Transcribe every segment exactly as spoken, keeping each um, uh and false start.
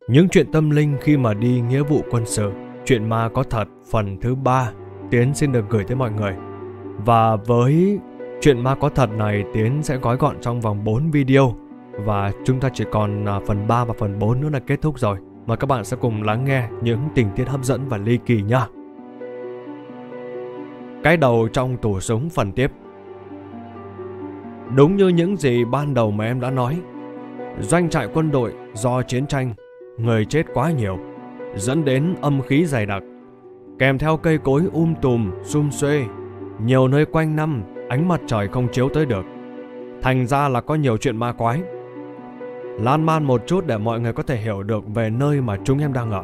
Những chuyện tâm linh khi mà đi nghĩa vụ quân sự, chuyện ma có thật phần thứ ba, Tiến xin được gửi tới mọi người. Và với chuyện ma có thật này, Tiến sẽ gói gọn trong vòng bốn video. Và chúng ta chỉ còn phần ba và phần bốn nữa là kết thúc rồi. Mời các bạn sẽ cùng lắng nghe những tình tiết hấp dẫn và ly kỳ nha. Cái đầu trong tủ súng phần tiếp. Đúng như những gì ban đầu mà em đã nói, doanh trại quân đội do chiến tranh, người chết quá nhiều, dẫn đến âm khí dày đặc, kèm theo cây cối um tùm, sum xuê, nhiều nơi quanh năm ánh mặt trời không chiếu tới được. Thành ra là có nhiều chuyện ma quái. Lan man một chút để mọi người có thể hiểu được về nơi mà chúng em đang ở.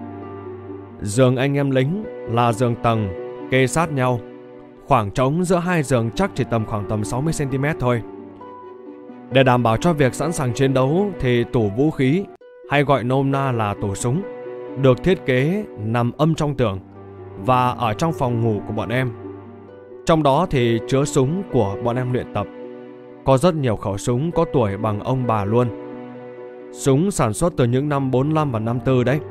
Giường anh em lính là giường tầng, kê sát nhau. Khoảng trống giữa hai giường chắc chỉ tầm khoảng tầm sáu mươi xăng ti mét thôi. Để đảm bảo cho việc sẵn sàng chiến đấu thì tủ vũ khí, hay gọi nôm na là tủ súng, được thiết kế nằm âm trong tường và ở trong phòng ngủ của bọn em. Trong đó thì chứa súng của bọn em luyện tập. Có rất nhiều khẩu súng có tuổi bằng ông bà luôn. Súng sản xuất từ những năm bốn lăm và năm tư đấy.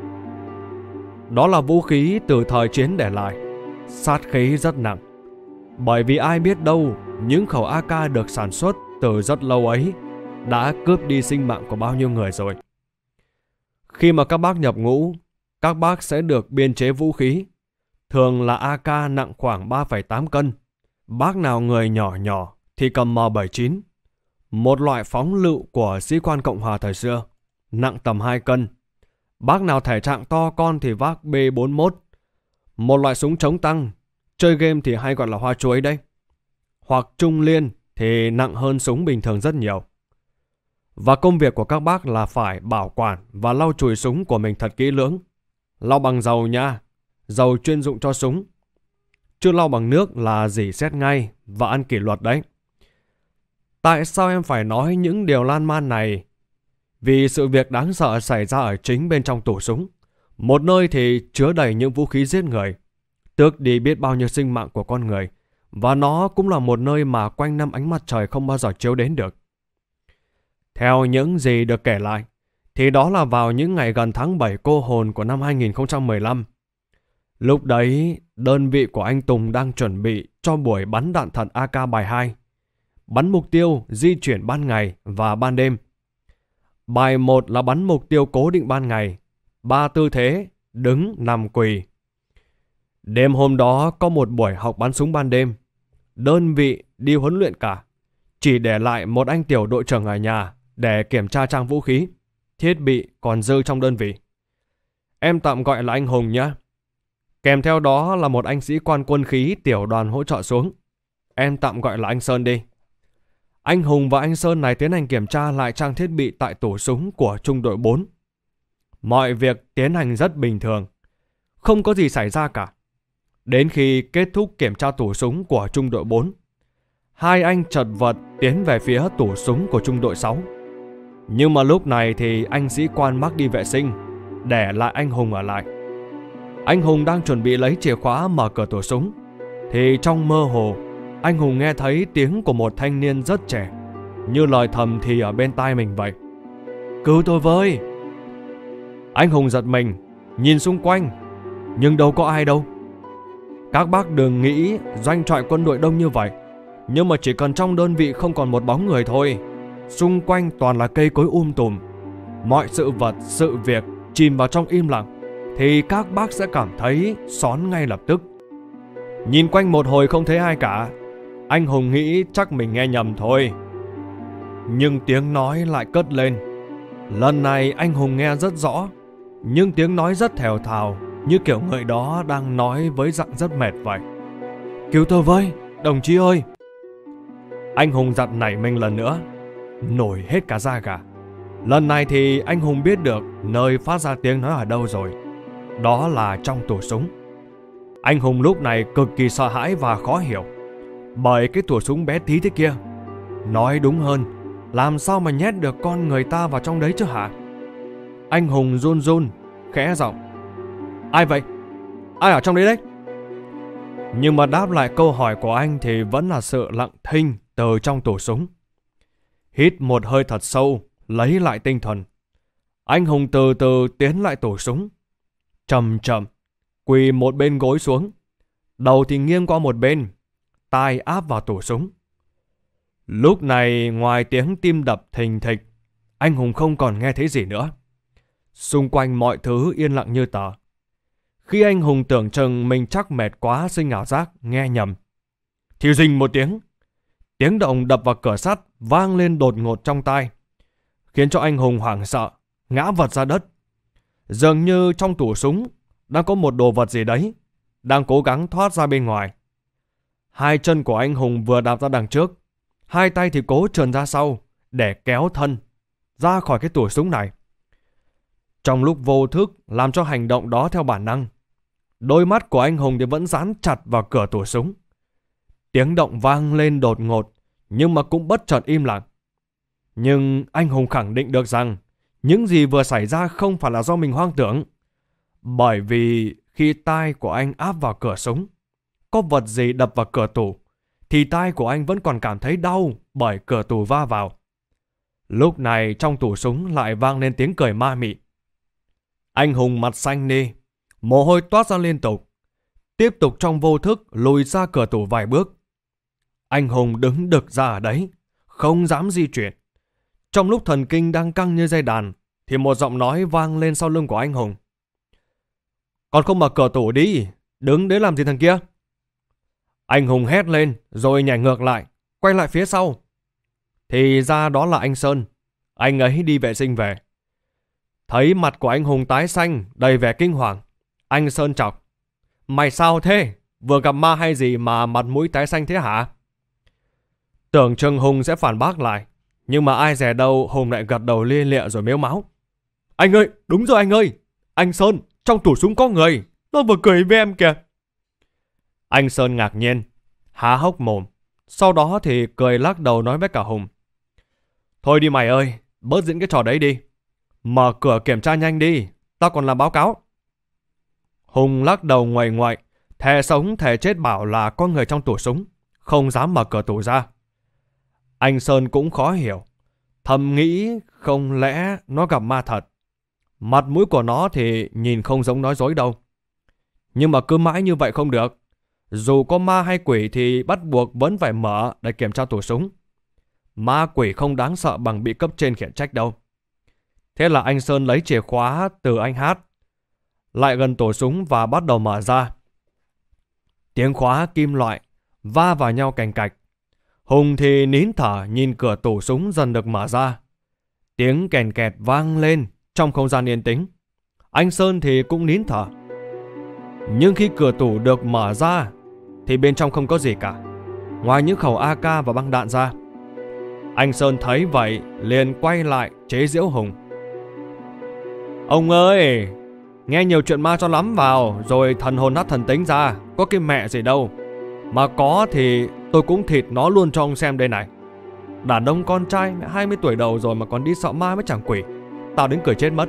Đó là vũ khí từ thời chiến để lại, sát khí rất nặng. Bởi vì ai biết đâu những khẩu a ca được sản xuất từ rất lâu ấy đã cướp đi sinh mạng của bao nhiêu người rồi. Khi mà các bác nhập ngũ, các bác sẽ được biên chế vũ khí. Thường là a ca nặng khoảng ba phẩy tám cân. Bác nào người nhỏ nhỏ thì cầm M bảy chín, một loại phóng lựu của sĩ quan Cộng hòa thời xưa, nặng tầm hai cân. Bác nào thể trạng to con thì vác B bốn mốt, một loại súng chống tăng, chơi game thì hay gọi là hoa chuối đấy. Hoặc trung liên thì nặng hơn súng bình thường rất nhiều. Và công việc của các bác là phải bảo quản và lau chùi súng của mình thật kỹ lưỡng. Lau bằng dầu nha, dầu chuyên dụng cho súng. Chứ lau bằng nước là rỉ sét ngay và ăn kỷ luật đấy. Tại sao em phải nói những điều lan man này? Vì sự việc đáng sợ xảy ra ở chính bên trong tủ súng. Một nơi thì chứa đầy những vũ khí giết người, tước đi biết bao nhiêu sinh mạng của con người. Và nó cũng là một nơi mà quanh năm ánh mặt trời không bao giờ chiếu đến được. Theo những gì được kể lại, thì đó là vào những ngày gần tháng bảy cô hồn của năm hai nghìn không trăm mười lăm. Lúc đấy, đơn vị của anh Tùng đang chuẩn bị cho buổi bắn đạn thật a ca bài hai. Bắn mục tiêu di chuyển ban ngày và ban đêm. Bài một là bắn mục tiêu cố định ban ngày, ba tư thế, đứng, nằm, quỳ. Đêm hôm đó có một buổi học bắn súng ban đêm. Đơn vị đi huấn luyện cả, chỉ để lại một anh tiểu đội trưởng ở nhà để kiểm tra trang vũ khí, thiết bị còn dư trong đơn vị. Em tạm gọi là anh Hùng nhé. Kèm theo đó là một anh sĩ quan quân khí tiểu đoàn hỗ trợ xuống. Em tạm gọi là anh Sơn đi. Anh Hùng và anh Sơn này tiến hành kiểm tra lại trang thiết bị tại tủ súng của trung đội bốn. Mọi việc tiến hành rất bình thường, không có gì xảy ra cả. Đến khi kết thúc kiểm tra tủ súng của trung đội bốn, hai anh chật vật tiến về phía tủ súng của trung đội sáu. Nhưng mà lúc này thì anh sĩ quan mắc đi vệ sinh, để lại anh Hùng ở lại. Anh Hùng đang chuẩn bị lấy chìa khóa mở cửa tủ súng, thì trong mơ hồ, anh Hùng nghe thấy tiếng của một thanh niên rất trẻ, như lời thầm thì ở bên tai mình vậy. Cứu tôi với! Anh Hùng giật mình, nhìn xung quanh, nhưng đâu có ai đâu. Các bác đừng nghĩ doanh trại quân đội đông như vậy, nhưng mà chỉ cần trong đơn vị không còn một bóng người thôi, xung quanh toàn là cây cối um tùm, mọi sự vật, sự việc chìm vào trong im lặng, thì các bác sẽ cảm thấy xón ngay lập tức. Nhìn quanh một hồi không thấy ai cả, anh Hùng nghĩ chắc mình nghe nhầm thôi. Nhưng tiếng nói lại cất lên. Lần này anh Hùng nghe rất rõ, nhưng tiếng nói rất thều thào, như kiểu người đó đang nói với giọng rất mệt vậy. Cứu tôi với, đồng chí ơi! Anh Hùng giật nảy mình lần nữa, nổi hết cả da gà. Lần này thì anh Hùng biết được nơi phát ra tiếng nói ở đâu rồi. Đó là trong tủ súng. Anh Hùng lúc này cực kỳ sợ hãi và khó hiểu, bởi cái tủ súng bé tí thế kia, nói đúng hơn, làm sao mà nhét được con người ta vào trong đấy chứ hả? Anh Hùng run run, khẽ giọng. Ai vậy? Ai ở trong đấy đấy? Nhưng mà đáp lại câu hỏi của anh thì vẫn là sự lặng thinh từ trong tủ súng. Hít một hơi thật sâu, lấy lại tinh thần. Anh Hùng từ từ tiến lại tủ súng. Chậm chậm, quỳ một bên gối xuống. Đầu thì nghiêng qua một bên, tai áp vào tủ súng. Lúc này ngoài tiếng tim đập thình thịch, anh Hùng không còn nghe thấy gì nữa. Xung quanh mọi thứ yên lặng như tờ. Khi anh Hùng tưởng chừng mình chắc mệt quá sinh ảo giác nghe nhầm, thì rình một tiếng. Tiếng động đập vào cửa sắt vang lên đột ngột trong tai, khiến cho anh Hùng hoảng sợ, ngã vật ra đất. Dường như trong tủ súng đang có một đồ vật gì đấy đang cố gắng thoát ra bên ngoài. Hai chân của anh Hùng vừa đạp ra đằng trước, hai tay thì cố trườn ra sau để kéo thân ra khỏi cái tủ súng này. Trong lúc vô thức làm cho hành động đó theo bản năng, đôi mắt của anh Hùng thì vẫn dán chặt vào cửa tủ súng. Tiếng động vang lên đột ngột, nhưng mà cũng bất chợt im lặng. Nhưng anh Hùng khẳng định được rằng những gì vừa xảy ra không phải là do mình hoang tưởng. Bởi vì khi tai của anh áp vào cửa súng, có vật gì đập vào cửa tủ, thì tai của anh vẫn còn cảm thấy đau bởi cửa tủ va vào. Lúc này trong tủ súng lại vang lên tiếng cười ma mị. Anh Hùng mặt xanh đi, mồ hôi toát ra liên tục, tiếp tục trong vô thức lùi ra cửa tủ vài bước. Anh Hùng đứng đực ra ở đấy, không dám di chuyển. Trong lúc thần kinh đang căng như dây đàn, thì một giọng nói vang lên sau lưng của anh Hùng. Còn không mở cửa tủ đi, đứng đấy làm gì thằng kia? Anh Hùng hét lên rồi nhảy ngược lại, quay lại phía sau. Thì ra đó là anh Sơn. Anh ấy đi vệ sinh về. Thấy mặt của anh Hùng tái xanh, đầy vẻ kinh hoàng, anh Sơn chọc. Mày sao thế? Vừa gặp ma hay gì mà mặt mũi tái xanh thế hả? Tưởng chừng Hùng sẽ phản bác lại, nhưng mà ai dè đâu Hùng lại gật đầu lia lịa rồi mếu máo. Anh ơi, đúng rồi anh ơi. Anh Sơn, trong tủ súng có người. Nó vừa cười với em kìa. Anh Sơn ngạc nhiên, há hốc mồm. Sau đó thì cười lắc đầu nói với cả Hùng. Thôi đi mày ơi, bớt diễn cái trò đấy đi. Mở cửa kiểm tra nhanh đi, tao còn làm báo cáo. Hùng lắc đầu nguầy nguậy, thề sống thề chết bảo là có người trong tủ súng, không dám mở cửa tủ ra. Anh Sơn cũng khó hiểu, thầm nghĩ không lẽ nó gặp ma thật. Mặt mũi của nó thì nhìn không giống nói dối đâu. Nhưng mà cứ mãi như vậy không được. Dù có ma hay quỷ thì bắt buộc vẫn phải mở để kiểm tra tủ súng. Ma quỷ không đáng sợ bằng bị cấp trên khiển trách đâu. Thế là anh Sơn lấy chìa khóa từ anh Hát, lại gần tủ súng và bắt đầu mở ra. Tiếng khóa kim loại va vào nhau cành cạch. Hùng thì nín thở nhìn cửa tủ súng dần được mở ra. Tiếng kèn kẹt vang lên trong không gian yên tĩnh. Anh Sơn thì cũng nín thở. Nhưng khi cửa tủ được mở ra thì bên trong không có gì cả, ngoài những khẩu a ca và băng đạn ra. Anh Sơn thấy vậy liền quay lại chế giễu Hùng. Ông ơi, nghe nhiều chuyện ma cho lắm vào, rồi thần hồn nát thần tính ra, có cái mẹ gì đâu. Mà có thì tôi cũng thịt nó luôn cho ông xem đây này. Đàn ông con trai mẹ hai mươi tuổi đầu rồi mà còn đi sợ ma với chẳng quỷ. Tao đến cười chết mất.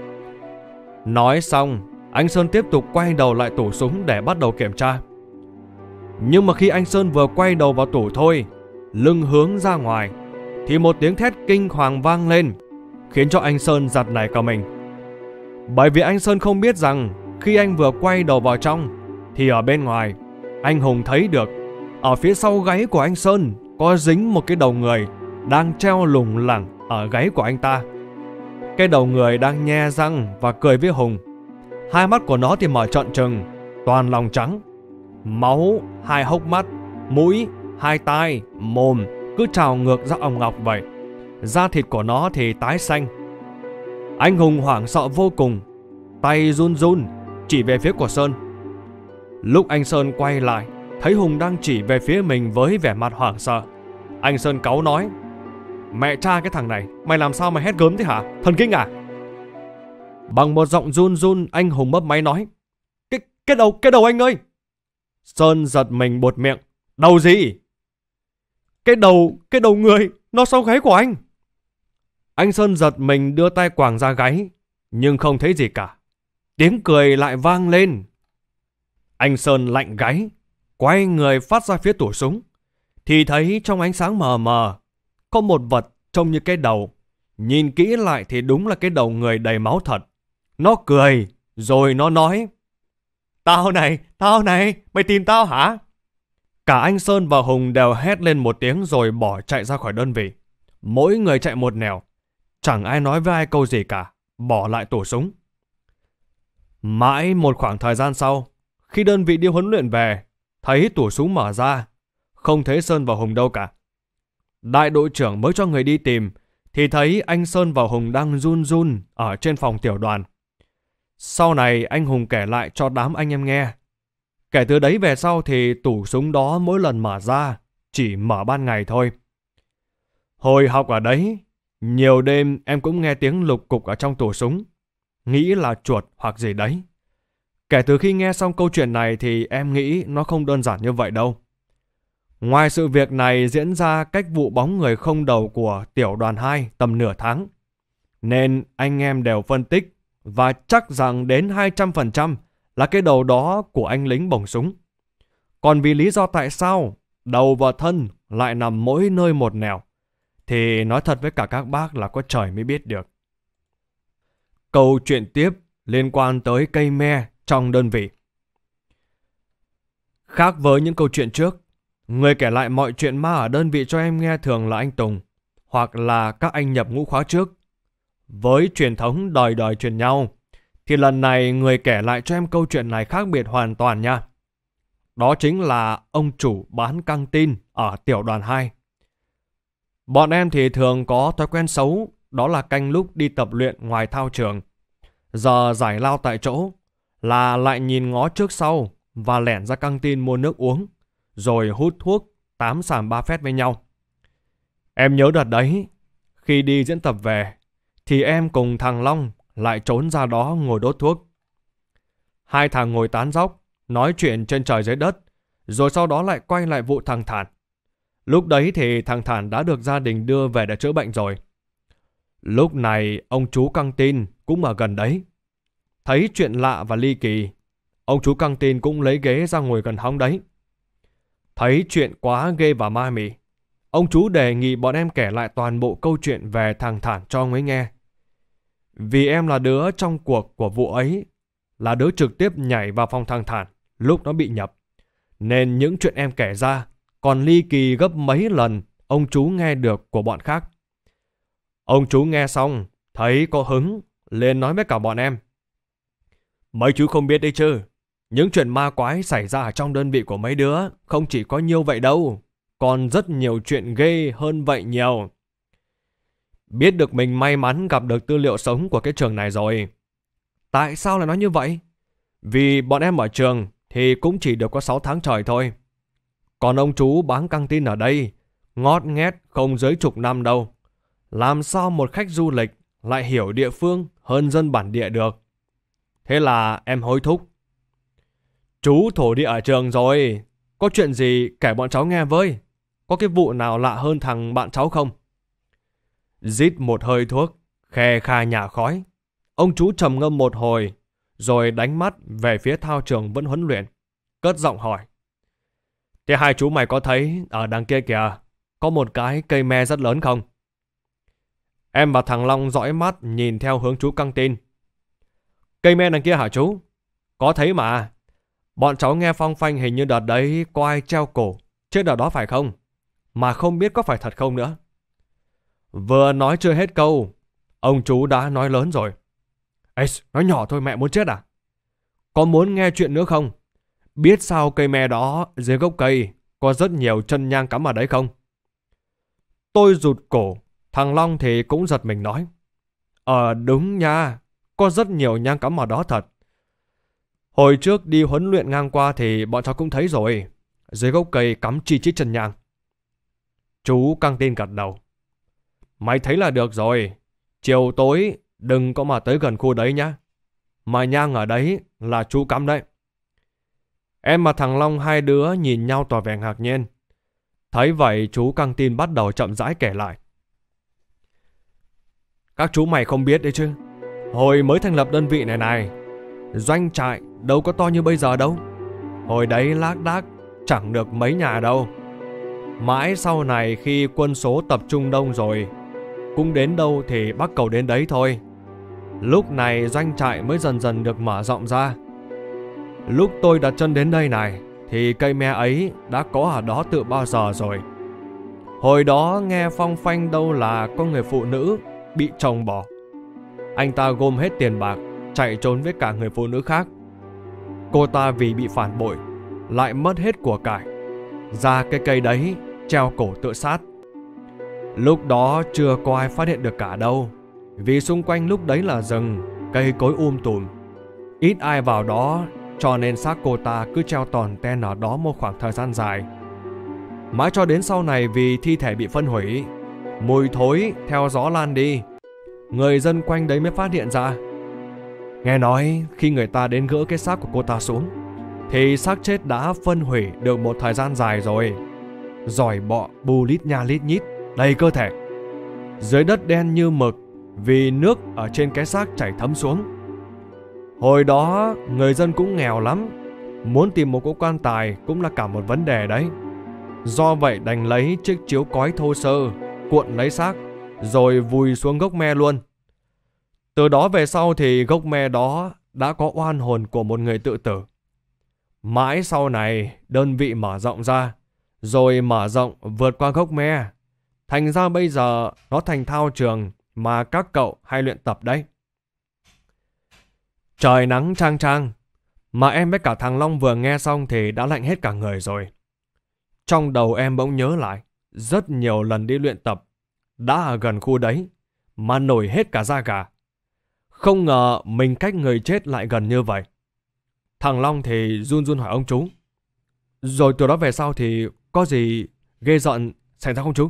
Nói xong, anh Sơn tiếp tục quay đầu lại tủ súng để bắt đầu kiểm tra. Nhưng mà khi anh Sơn vừa quay đầu vào tủ thôi, lưng hướng ra ngoài, thì một tiếng thét kinh hoàng vang lên, khiến cho anh Sơn giật nảy cả mình. Bởi vì anh Sơn không biết rằng khi anh vừa quay đầu vào trong, thì ở bên ngoài, anh Hùng thấy được ở phía sau gáy của anh Sơn có dính một cái đầu người đang treo lủng lẳng ở gáy của anh ta. Cái đầu người đang nhe răng và cười với Hùng. Hai mắt của nó thì mở trợn trừng, toàn lòng trắng. Máu hai hốc mắt, mũi, hai tai, mồm cứ trào ngược ra òng ngọc vậy. Da thịt của nó thì tái xanh. Anh Hùng hoảng sợ vô cùng, tay run run chỉ về phía của Sơn. Lúc anh Sơn quay lại, thấy Hùng đang chỉ về phía mình với vẻ mặt hoảng sợ. Anh Sơn cáu nói: Mẹ cha cái thằng này, mày làm sao mà hét gớm thế hả? Thần kinh à? Bằng một giọng run run, anh Hùng mấp máy nói: Cái, cái đầu, cái đầu anh ơi! Sơn giật mình buột miệng: Đầu gì? Cái đầu, cái đầu người, nó sau gáy của anh. Anh Sơn giật mình đưa tay quàng ra gáy, nhưng không thấy gì cả. Tiếng cười lại vang lên. Anh Sơn lạnh gáy, quay người phát ra phía tủ súng, thì thấy trong ánh sáng mờ mờ có một vật trông như cái đầu, Nhìn kỹ lại thì đúng là cái đầu người đầy máu thật. Nó cười, rồi nó nói: Tao này, tao này, mày tìm tao hả? Cả anh Sơn và Hùng đều hét lên một tiếng rồi bỏ chạy ra khỏi đơn vị. Mỗi người chạy một nẻo, chẳng ai nói với ai câu gì cả, bỏ lại tủ súng. Mãi một khoảng thời gian sau, khi đơn vị đi huấn luyện về, thấy tủ súng mở ra, không thấy Sơn và Hùng đâu cả. Đại đội trưởng mới cho người đi tìm, thì thấy anh Sơn và Hùng đang run run ở trên phòng tiểu đoàn. Sau này anh Hùng kể lại cho đám anh em nghe. Kể từ đấy về sau thì tủ súng đó mỗi lần mở ra chỉ mở ban ngày thôi. Hồi học ở đấy, nhiều đêm em cũng nghe tiếng lục cục ở trong tủ súng, nghĩ là chuột hoặc gì đấy. Kể từ khi nghe xong câu chuyện này thì em nghĩ nó không đơn giản như vậy đâu. Ngoài sự việc này diễn ra cách vụ bóng người không đầu của tiểu đoàn hai tầm nửa tháng, nên anh em đều phân tích và chắc rằng đến hai trăm phần trăm là cái đầu đó của anh lính bổng súng. Còn vì lý do tại sao đầu và thân lại nằm mỗi nơi một nẻo thì nói thật với cả các bác là có trời mới biết được. Câu chuyện tiếp liên quan tới cây me trong đơn vị. Khác với những câu chuyện trước, người kể lại mọi chuyện ma ở đơn vị cho em nghe thường là anh Tùng hoặc là các anh nhập ngũ khóa trước. Với truyền thống đời đời truyền nhau thì lần này người kể lại cho em câu chuyện này khác biệt hoàn toàn nha. Đó chính là ông chủ bán căng tin ở tiểu đoàn hai. Bọn em thì thường có thói quen xấu, đó là canh lúc đi tập luyện ngoài thao trường. Giờ giải lao tại chỗ là lại nhìn ngó trước sau và lẻn ra căng tin mua nước uống, rồi hút thuốc, tám sàm ba phét với nhau. Em nhớ đợt đấy, khi đi diễn tập về, thì em cùng thằng Long lại trốn ra đó ngồi đốt thuốc. Hai thằng ngồi tán dóc, nói chuyện trên trời dưới đất, rồi sau đó lại quay lại vụ thằng Thản. Lúc đấy thì thằng Thản đã được gia đình đưa về để chữa bệnh rồi. Lúc này ông chú căng tin cũng ở gần đấy. Thấy chuyện lạ và ly kỳ, ông chú căng tin cũng lấy ghế ra ngồi gần hóng đấy. Thấy chuyện quá ghê và ma mị, ông chú đề nghị bọn em kể lại toàn bộ câu chuyện về thằng Thản cho ông ấy nghe. Vì em là đứa trong cuộc của vụ ấy, là đứa trực tiếp nhảy vào phòng thằng Thản lúc nó bị nhập, nên những chuyện em kể ra còn ly kỳ gấp mấy lần ông chú nghe được của bọn khác. Ông chú nghe xong, thấy có hứng, lên nói với cả bọn em: Mấy chú không biết đấy chứ, những chuyện ma quái xảy ra ở trong đơn vị của mấy đứa không chỉ có nhiêu vậy đâu, còn rất nhiều chuyện ghê hơn vậy nhiều. Biết được mình may mắn gặp được tư liệu sống của cái trường này rồi. Tại sao lại nói như vậy? Vì bọn em ở trường thì cũng chỉ được có sáu tháng trời thôi. Còn ông chú bán căng tin ở đây ngót nghét không dưới chục năm đâu. Làm sao một khách du lịch lại hiểu địa phương hơn dân bản địa được? Thế là em hối thúc: Chú thổ địa ở trường rồi, có chuyện gì kể bọn cháu nghe với. Có cái vụ nào lạ hơn thằng bạn cháu không? Rít một hơi thuốc, khe kha nhả khói. Ông chú trầm ngâm một hồi, rồi đánh mắt về phía thao trường vẫn huấn luyện, cất giọng hỏi: Thế hai chú mày có thấy ở đằng kia kìa, có một cái cây me rất lớn không? Em và thằng Long dõi mắt nhìn theo hướng chú căng tin. Cây me đằng kia hả chú? Có thấy mà. Bọn cháu nghe phong phanh hình như đợt đấy có ai treo cổ trên đợt đó phải không? Mà không biết có phải thật không nữa. Vừa nói chưa hết câu, ông chú đã nói lớn rồi: Ê, nói nhỏ thôi mẹ muốn chết à? Có muốn nghe chuyện nữa không? Biết sao cây me đó dưới gốc cây có rất nhiều chân nhang cắm ở đấy không? Tôi rụt cổ, thằng Long thì cũng giật mình nói: Ờ đúng nha, có rất nhiều nhang cắm ở đó thật. Hồi trước đi huấn luyện ngang qua thì bọn cháu cũng thấy rồi, dưới gốc cây cắm chi chít chân nhang. Chú căng tin gật đầu: Mày thấy là được rồi, chiều tối đừng có mà tới gần khu đấy nhá. Mà nhang ở đấy là chú cắm đấy. Em và thằng Long hai đứa nhìn nhau tỏ vẻ ngạc nhiên. Thấy vậy chú căng tin bắt đầu chậm rãi kể lại: Các chú mày không biết đấy chứ, hồi mới thành lập đơn vị này này, doanh trại đâu có to như bây giờ đâu. Hồi đấy lác đác chẳng được mấy nhà đâu. Mãi sau này khi quân số tập trung đông rồi cũng đến đâu thì bắt cầu đến đấy thôi. Lúc này doanh trại mới dần dần được mở rộng ra. Lúc tôi đặt chân đến đây này thì cây me ấy đã có ở đó từ bao giờ rồi. Hồi đó nghe phong phanh đâu là có người phụ nữ bị chồng bỏ. Anh ta gom hết tiền bạc chạy trốn với cả người phụ nữ khác. Cô ta vì bị phản bội lại mất hết của cải, ra cái cây đấy treo cổ tự sát. Lúc đó chưa có ai phát hiện được cả đâu, vì xung quanh lúc đấy là rừng, cây cối um tùm, ít ai vào đó, cho nên xác cô ta cứ treo tòn ten ở đó một khoảng thời gian dài. Mãi cho đến sau này vì thi thể bị phân hủy, mùi thối theo gió lan đi, người dân quanh đấy mới phát hiện ra. Nghe nói khi người ta đến gỡ cái xác của cô ta xuống thì xác chết đã phân hủy được một thời gian dài rồi. Giỏi bọ bù lít nha lít nhít đầy cơ thể. Dưới đất đen như mực vì nước ở trên cái xác chảy thấm xuống. Hồi đó người dân cũng nghèo lắm, muốn tìm một cỗ quan tài cũng là cả một vấn đề đấy. Do vậy đành lấy chiếc chiếu cói thô sơ cuộn lấy xác rồi vùi xuống gốc me luôn. Từ đó về sau thì gốc me đó đã có oan hồn của một người tự tử. Mãi sau này đơn vị mở rộng ra, rồi mở rộng vượt qua gốc me. Thành ra bây giờ nó thành thao trường mà các cậu hay luyện tập đấy. Trời nắng chang chang, mà em với cả thằng Long vừa nghe xong thì đã lạnh hết cả người rồi. Trong đầu em bỗng nhớ lại rất nhiều lần đi luyện tập đã ở gần khu đấy mà nổi hết cả da gà. Không ngờ mình cách người chết lại gần như vậy. Thằng Long thì run run hỏi ông chú: Rồi từ đó về sau thì có gì ghê rợn xảy ra không chú?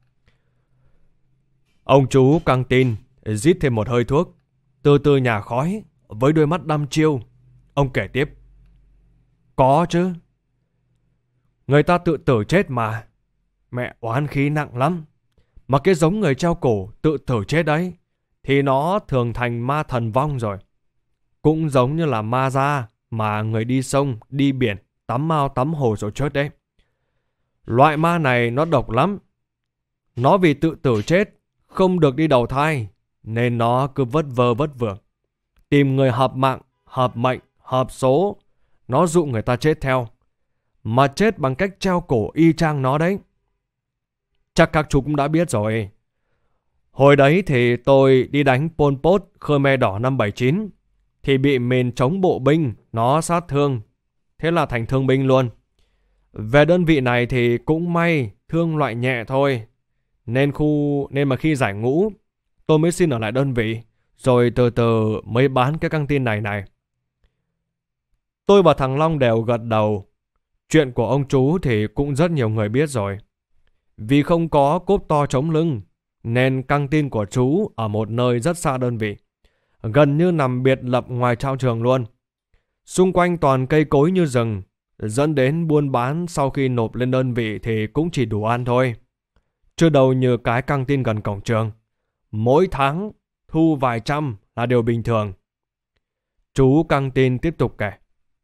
Ông chú căng tin, rít thêm một hơi thuốc, từ từ nhả khói với đôi mắt đăm chiêu. Ông kể tiếp: Có chứ. Người ta tự tử chết mà. Mẹ, oán khí nặng lắm. Mà cái giống người treo cổ tự tử chết đấy thì nó thường thành ma thần vong rồi. Cũng giống như là ma da mà người đi sông, đi biển, tắm ao tắm hồ rồi chết đấy. Loại ma này nó độc lắm. Nó vì tự tử chết, không được đi đầu thai, nên nó cứ vất vơ vất vưởng, tìm người hợp mạng, hợp mệnh, hợp số. Nó dụ người ta chết theo, mà chết bằng cách treo cổ y chang nó đấy. Chắc các chú cũng đã biết rồi. Hồi đấy thì tôi đi đánh Pol Pot Khmer Đỏ năm bảy chín thì bị mìn chống bộ binh nó sát thương. Thế là thành thương binh luôn. Về đơn vị này thì cũng may thương loại nhẹ thôi. Nên khu nên mà khi giải ngũ tôi mới xin ở lại đơn vị, rồi từ từ mới bán cái căng tin này này. Tôi và thằng Long đều gật đầu. Chuyện của ông chú thì cũng rất nhiều người biết rồi. Vì không có cốp to chống lưng nên căng tin của chú ở một nơi rất xa đơn vị, gần như nằm biệt lập ngoài thao trường luôn. Xung quanh toàn cây cối như rừng, dẫn đến buôn bán sau khi nộp lên đơn vị thì cũng chỉ đủ ăn thôi. Chưa đâu như cái căng tin gần cổng trường, mỗi tháng thu vài trăm là điều bình thường. Chú căng tin tiếp tục kể: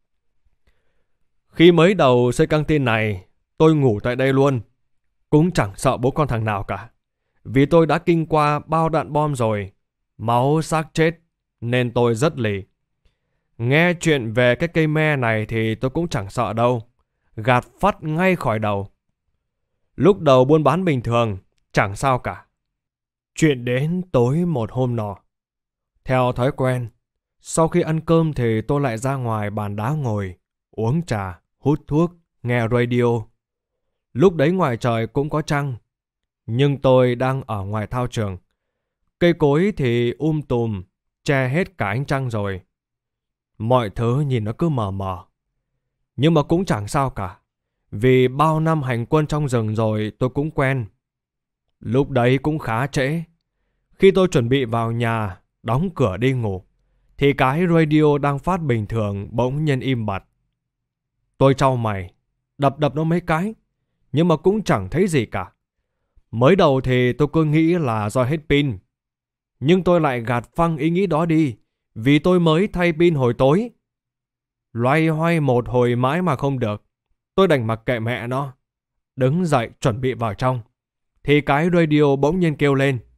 Khi mới đầu xây căng tin này, tôi ngủ tại đây luôn, cũng chẳng sợ bố con thằng nào cả. Vì tôi đã kinh qua bao đạn bom rồi, máu xác chết, nên tôi rất lì. Nghe chuyện về cái cây me này thì tôi cũng chẳng sợ đâu, gạt phắt ngay khỏi đầu. Lúc đầu buôn bán bình thường, chẳng sao cả. Chuyện đến tối một hôm nọ. Theo thói quen, sau khi ăn cơm thì tôi lại ra ngoài bàn đá ngồi, uống trà, hút thuốc, nghe radio. Lúc đấy ngoài trời cũng có trăng, nhưng tôi đang ở ngoài thao trường. Cây cối thì um tùm, che hết cả ánh trăng rồi. Mọi thứ nhìn nó cứ mờ mờ. Nhưng mà cũng chẳng sao cả, vì bao năm hành quân trong rừng rồi tôi cũng quen. Lúc đấy cũng khá trễ. Khi tôi chuẩn bị vào nhà, đóng cửa đi ngủ, thì cái radio đang phát bình thường bỗng nhiên im bặt. Tôi chau mày, đập đập nó mấy cái, nhưng mà cũng chẳng thấy gì cả. Mới đầu thì tôi cứ nghĩ là do hết pin. Nhưng tôi lại gạt phăng ý nghĩ đó đi, vì tôi mới thay pin hồi tối. Loay hoay một hồi mãi mà không được, tôi đành mặc kệ mẹ nó. Đứng dậy chuẩn bị vào trong, thì cái radio bỗng nhiên kêu lên: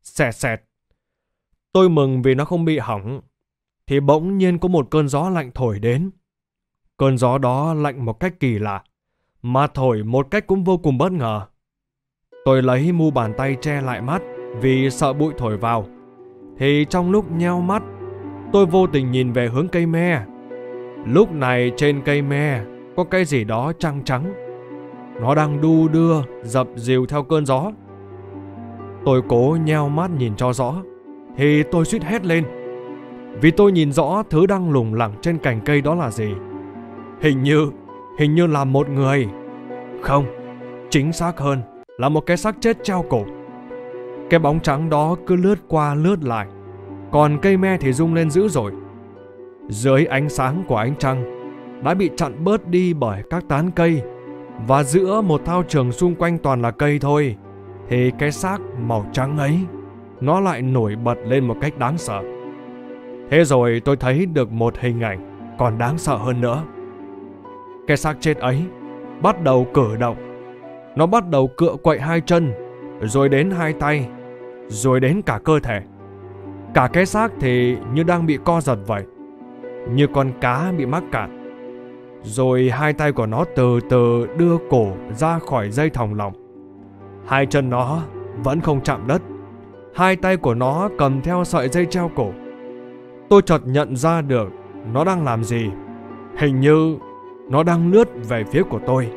xẹt xẹt. Tôi mừng vì nó không bị hỏng. Thì bỗng nhiên có một cơn gió lạnh thổi đến. Cơn gió đó lạnh một cách kỳ lạ, mà thổi một cách cũng vô cùng bất ngờ. Tôi lấy mu bàn tay che lại mắt vì sợ bụi thổi vào. Thì trong lúc nheo mắt, tôi vô tình nhìn về hướng cây me. Lúc này trên cây me có cái gì đó trắng trắng. Nó đang đu đưa, dập dìu theo cơn gió. Tôi cố nheo mắt nhìn cho rõ, thì tôi suýt hét lên. Vì tôi nhìn rõ thứ đang lủng lẳng trên cành cây đó là gì. Hình như, hình như là một người. Không, chính xác hơn là một cái xác chết treo cổ. Cái bóng trắng đó cứ lướt qua lướt lại, còn cây me thì rung lên dữ dội. Dưới ánh sáng của ánh trăng đã bị chặn bớt đi bởi các tán cây, và giữa một thao trường xung quanh toàn là cây thôi, thì cái xác màu trắng ấy nó lại nổi bật lên một cách đáng sợ. Thế rồi tôi thấy được một hình ảnh còn đáng sợ hơn nữa. Cái xác chết ấy bắt đầu cử động. Nó bắt đầu cựa quậy hai chân, rồi đến hai tay, rồi đến cả cơ thể. Cả cái xác thì như đang bị co giật vậy, như con cá bị mắc cạn. Rồi hai tay của nó từ từ đưa cổ ra khỏi dây thòng lọng. Hai chân nó vẫn không chạm đất. Hai tay của nó cầm theo sợi dây treo cổ. Tôi chợt nhận ra được nó đang làm gì. Hình như nó đang lướt về phía của tôi.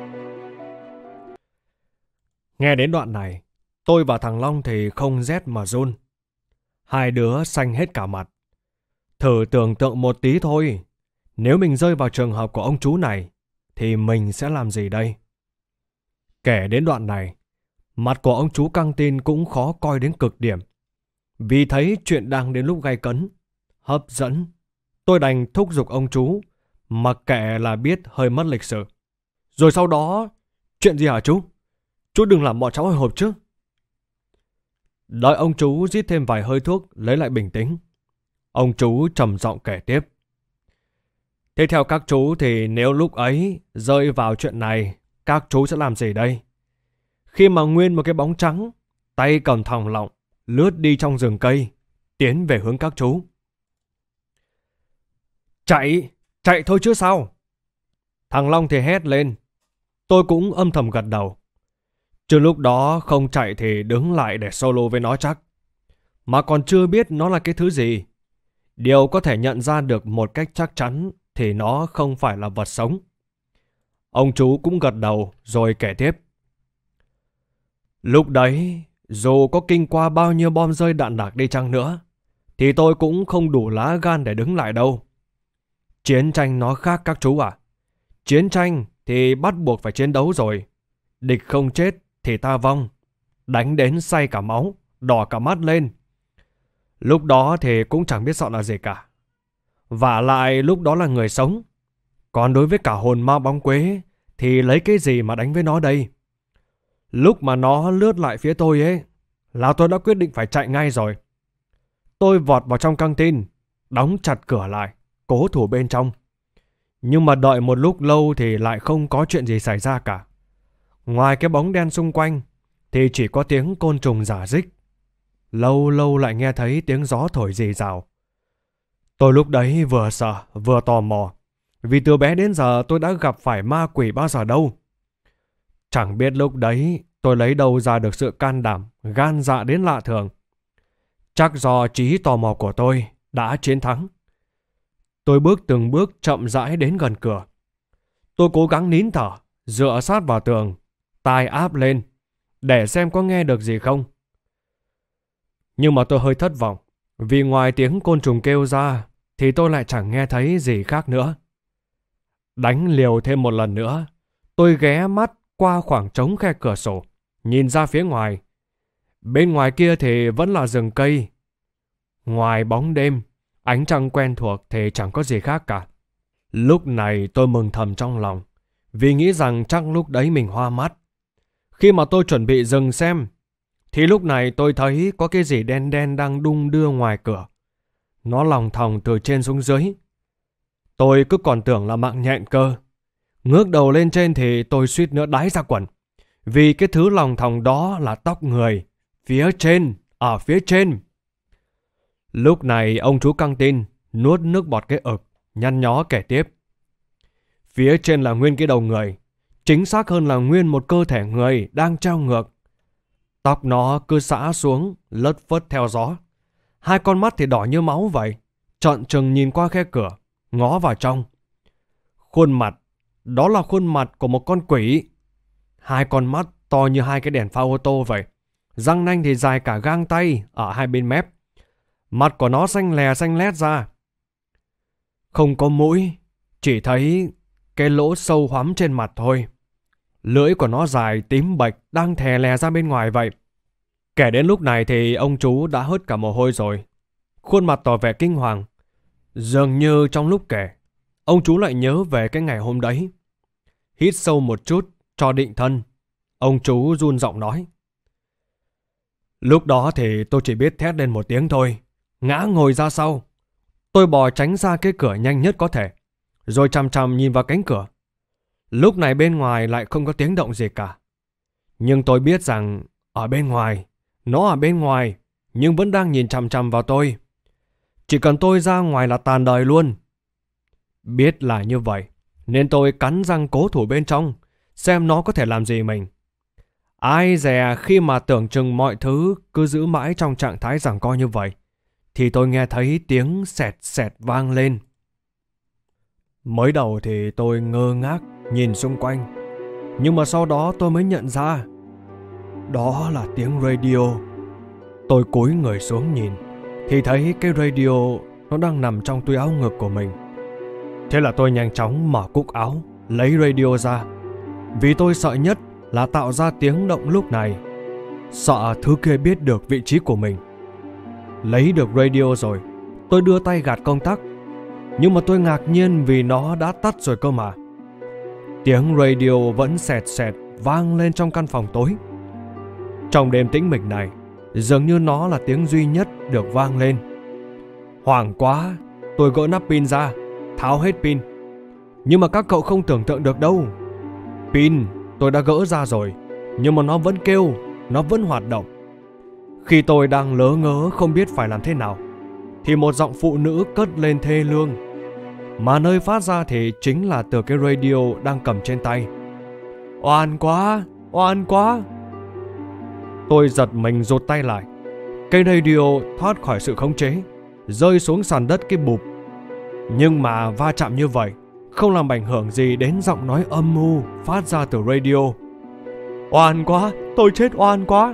Nghe đến đoạn này, tôi và thằng Long thì không rét mà run. Hai đứa xanh hết cả mặt. Thử tưởng tượng một tí thôi. Nếu mình rơi vào trường hợp của ông chú này, thì mình sẽ làm gì đây? Kể đến đoạn này, mặt của ông chú căng tin cũng khó coi đến cực điểm. Vì thấy chuyện đang đến lúc gay cấn, hấp dẫn, tôi đành thúc giục ông chú, mặc kệ là biết hơi mất lịch sự. Rồi sau đó, chuyện gì hả chú? Chú đừng làm bọn cháu hồi hộp chứ. Đợi ông chú rít thêm vài hơi thuốc lấy lại bình tĩnh, ông chú trầm giọng kể tiếp. Thế theo các chú thì nếu lúc ấy rơi vào chuyện này, các chú sẽ làm gì đây? Khi mà nguyên một cái bóng trắng, tay cầm thòng lọng, lướt đi trong rừng cây, tiến về hướng các chú. Chạy, chạy thôi chứ sao? Thằng Long thì hét lên. Tôi cũng âm thầm gật đầu. Chứ lúc đó không chạy thì đứng lại để solo với nó chắc. Mà còn chưa biết nó là cái thứ gì. Điều có thể nhận ra được một cách chắc chắn thì nó không phải là vật sống. Ông chú cũng gật đầu rồi kể tiếp. Lúc đấy, dù có kinh qua bao nhiêu bom rơi đạn đạc đi chăng nữa, thì tôi cũng không đủ lá gan để đứng lại đâu. Chiến tranh nó khác các chú à. Chiến tranh thì bắt buộc phải chiến đấu rồi. Địch không chết thì ta vong. Đánh đến say cả máu, đỏ cả mắt lên. Lúc đó thì cũng chẳng biết sợ là gì cả. Vả lại lúc đó là người sống. Còn đối với cả hồn ma bóng quế thì lấy cái gì mà đánh với nó đây? Lúc mà nó lướt lại phía tôi ấy, là tôi đã quyết định phải chạy ngay rồi. Tôi vọt vào trong căng tin, đóng chặt cửa lại, cố thủ bên trong. Nhưng mà đợi một lúc lâu thì lại không có chuyện gì xảy ra cả. Ngoài cái bóng đen xung quanh thì chỉ có tiếng côn trùng rả rích. Lâu lâu lại nghe thấy tiếng gió thổi rì rào. Tôi lúc đấy vừa sợ vừa tò mò, vì từ bé đến giờ tôi đã gặp phải ma quỷ bao giờ đâu. Chẳng biết lúc đấy tôi lấy đâu ra được sự can đảm, gan dạ đến lạ thường. Chắc do trí tò mò của tôi đã chiến thắng. Tôi bước từng bước chậm rãi đến gần cửa. Tôi cố gắng nín thở, dựa sát vào tường, tai áp lên, để xem có nghe được gì không. Nhưng mà tôi hơi thất vọng, vì ngoài tiếng côn trùng kêu ra, thì tôi lại chẳng nghe thấy gì khác nữa. Đánh liều thêm một lần nữa, tôi ghé mắt qua khoảng trống khe cửa sổ, nhìn ra phía ngoài. Bên ngoài kia thì vẫn là rừng cây. Ngoài bóng đêm, ánh trăng quen thuộc thì chẳng có gì khác cả. Lúc này tôi mừng thầm trong lòng, vì nghĩ rằng chắc lúc đấy mình hoa mắt. Khi mà tôi chuẩn bị dừng xem, thì lúc này tôi thấy có cái gì đen đen đang đung đưa ngoài cửa. Nó lòng thòng từ trên xuống dưới. Tôi cứ còn tưởng là mạng nhện cơ. Ngước đầu lên trên thì tôi suýt nữa đái ra quần. Vì cái thứ lòng thòng đó là tóc người. Phía trên ở phía trên. Lúc này ông chú căng tin nuốt nước bọt cái ực, nhăn nhó kể tiếp. Phía trên là nguyên cái đầu người, chính xác hơn là nguyên một cơ thể người đang treo ngược. Tóc nó cứ xõa xuống, lất phất theo gió. Hai con mắt thì đỏ như máu vậy, trợn trừng nhìn qua khe cửa, ngó vào trong. Khuôn mặt, đó là khuôn mặt của một con quỷ. Hai con mắt to như hai cái đèn pha ô tô vậy. Răng nanh thì dài cả gang tay ở hai bên mép. Mặt của nó xanh lè xanh lét ra. Không có mũi, chỉ thấy cái lỗ sâu hoắm trên mặt thôi. Lưỡi của nó dài tím bệch đang thè lè ra bên ngoài vậy. Kể đến lúc này thì ông chú đã hớt cả mồ hôi rồi. Khuôn mặt tỏ vẻ kinh hoàng. Dường như trong lúc kể, ông chú lại nhớ về cái ngày hôm đấy. Hít sâu một chút cho định thân, ông chú run giọng nói. Lúc đó thì tôi chỉ biết thét lên một tiếng thôi, ngã ngồi ra sau. Tôi bò tránh ra cái cửa nhanh nhất có thể, rồi chằm chằm nhìn vào cánh cửa. Lúc này bên ngoài lại không có tiếng động gì cả. Nhưng tôi biết rằng ở bên ngoài, nó ở bên ngoài, nhưng vẫn đang nhìn chằm chằm vào tôi. Chỉ cần tôi ra ngoài là tàn đời luôn. Biết là như vậy, nên tôi cắn răng cố thủ bên trong, xem nó có thể làm gì mình. Ai dè khi mà tưởng chừng mọi thứ cứ giữ mãi trong trạng thái giằng co như vậy, thì tôi nghe thấy tiếng sẹt sẹt vang lên. Mới đầu thì tôi ngơ ngác nhìn xung quanh, nhưng mà sau đó tôi mới nhận ra đó là tiếng radio. Tôi cúi người xuống nhìn thì thấy cái radio nó đang nằm trong túi áo ngực của mình. Thế là tôi nhanh chóng mở cúc áo, lấy radio ra, vì tôi sợ nhất là tạo ra tiếng động lúc này, sợ thứ kia biết được vị trí của mình. Lấy được radio rồi, tôi đưa tay gạt công tắc, nhưng mà tôi ngạc nhiên vì nó đã tắt rồi cơ mà. Tiếng radio vẫn sẹt sẹt vang lên trong căn phòng tối. Trong đêm tĩnh mịch này, dường như nó là tiếng duy nhất được vang lên. Hoảng quá, tôi gỡ nắp pin ra, tháo hết pin. Nhưng mà các cậu không tưởng tượng được đâu. Pin tôi đã gỡ ra rồi, nhưng mà nó vẫn kêu, nó vẫn hoạt động. Khi tôi đang lớ ngớ không biết phải làm thế nào, thì một giọng phụ nữ cất lên thê lương, mà nơi phát ra thì chính là từ cái radio đang cầm trên tay. Oan quá, oan quá. Tôi giật mình rụt tay lại. Cái radio thoát khỏi sự khống chế, rơi xuống sàn đất cái bụp. Nhưng mà va chạm như vậy không làm ảnh hưởng gì đến giọng nói âm u phát ra từ radio. Oan quá, tôi chết oan quá.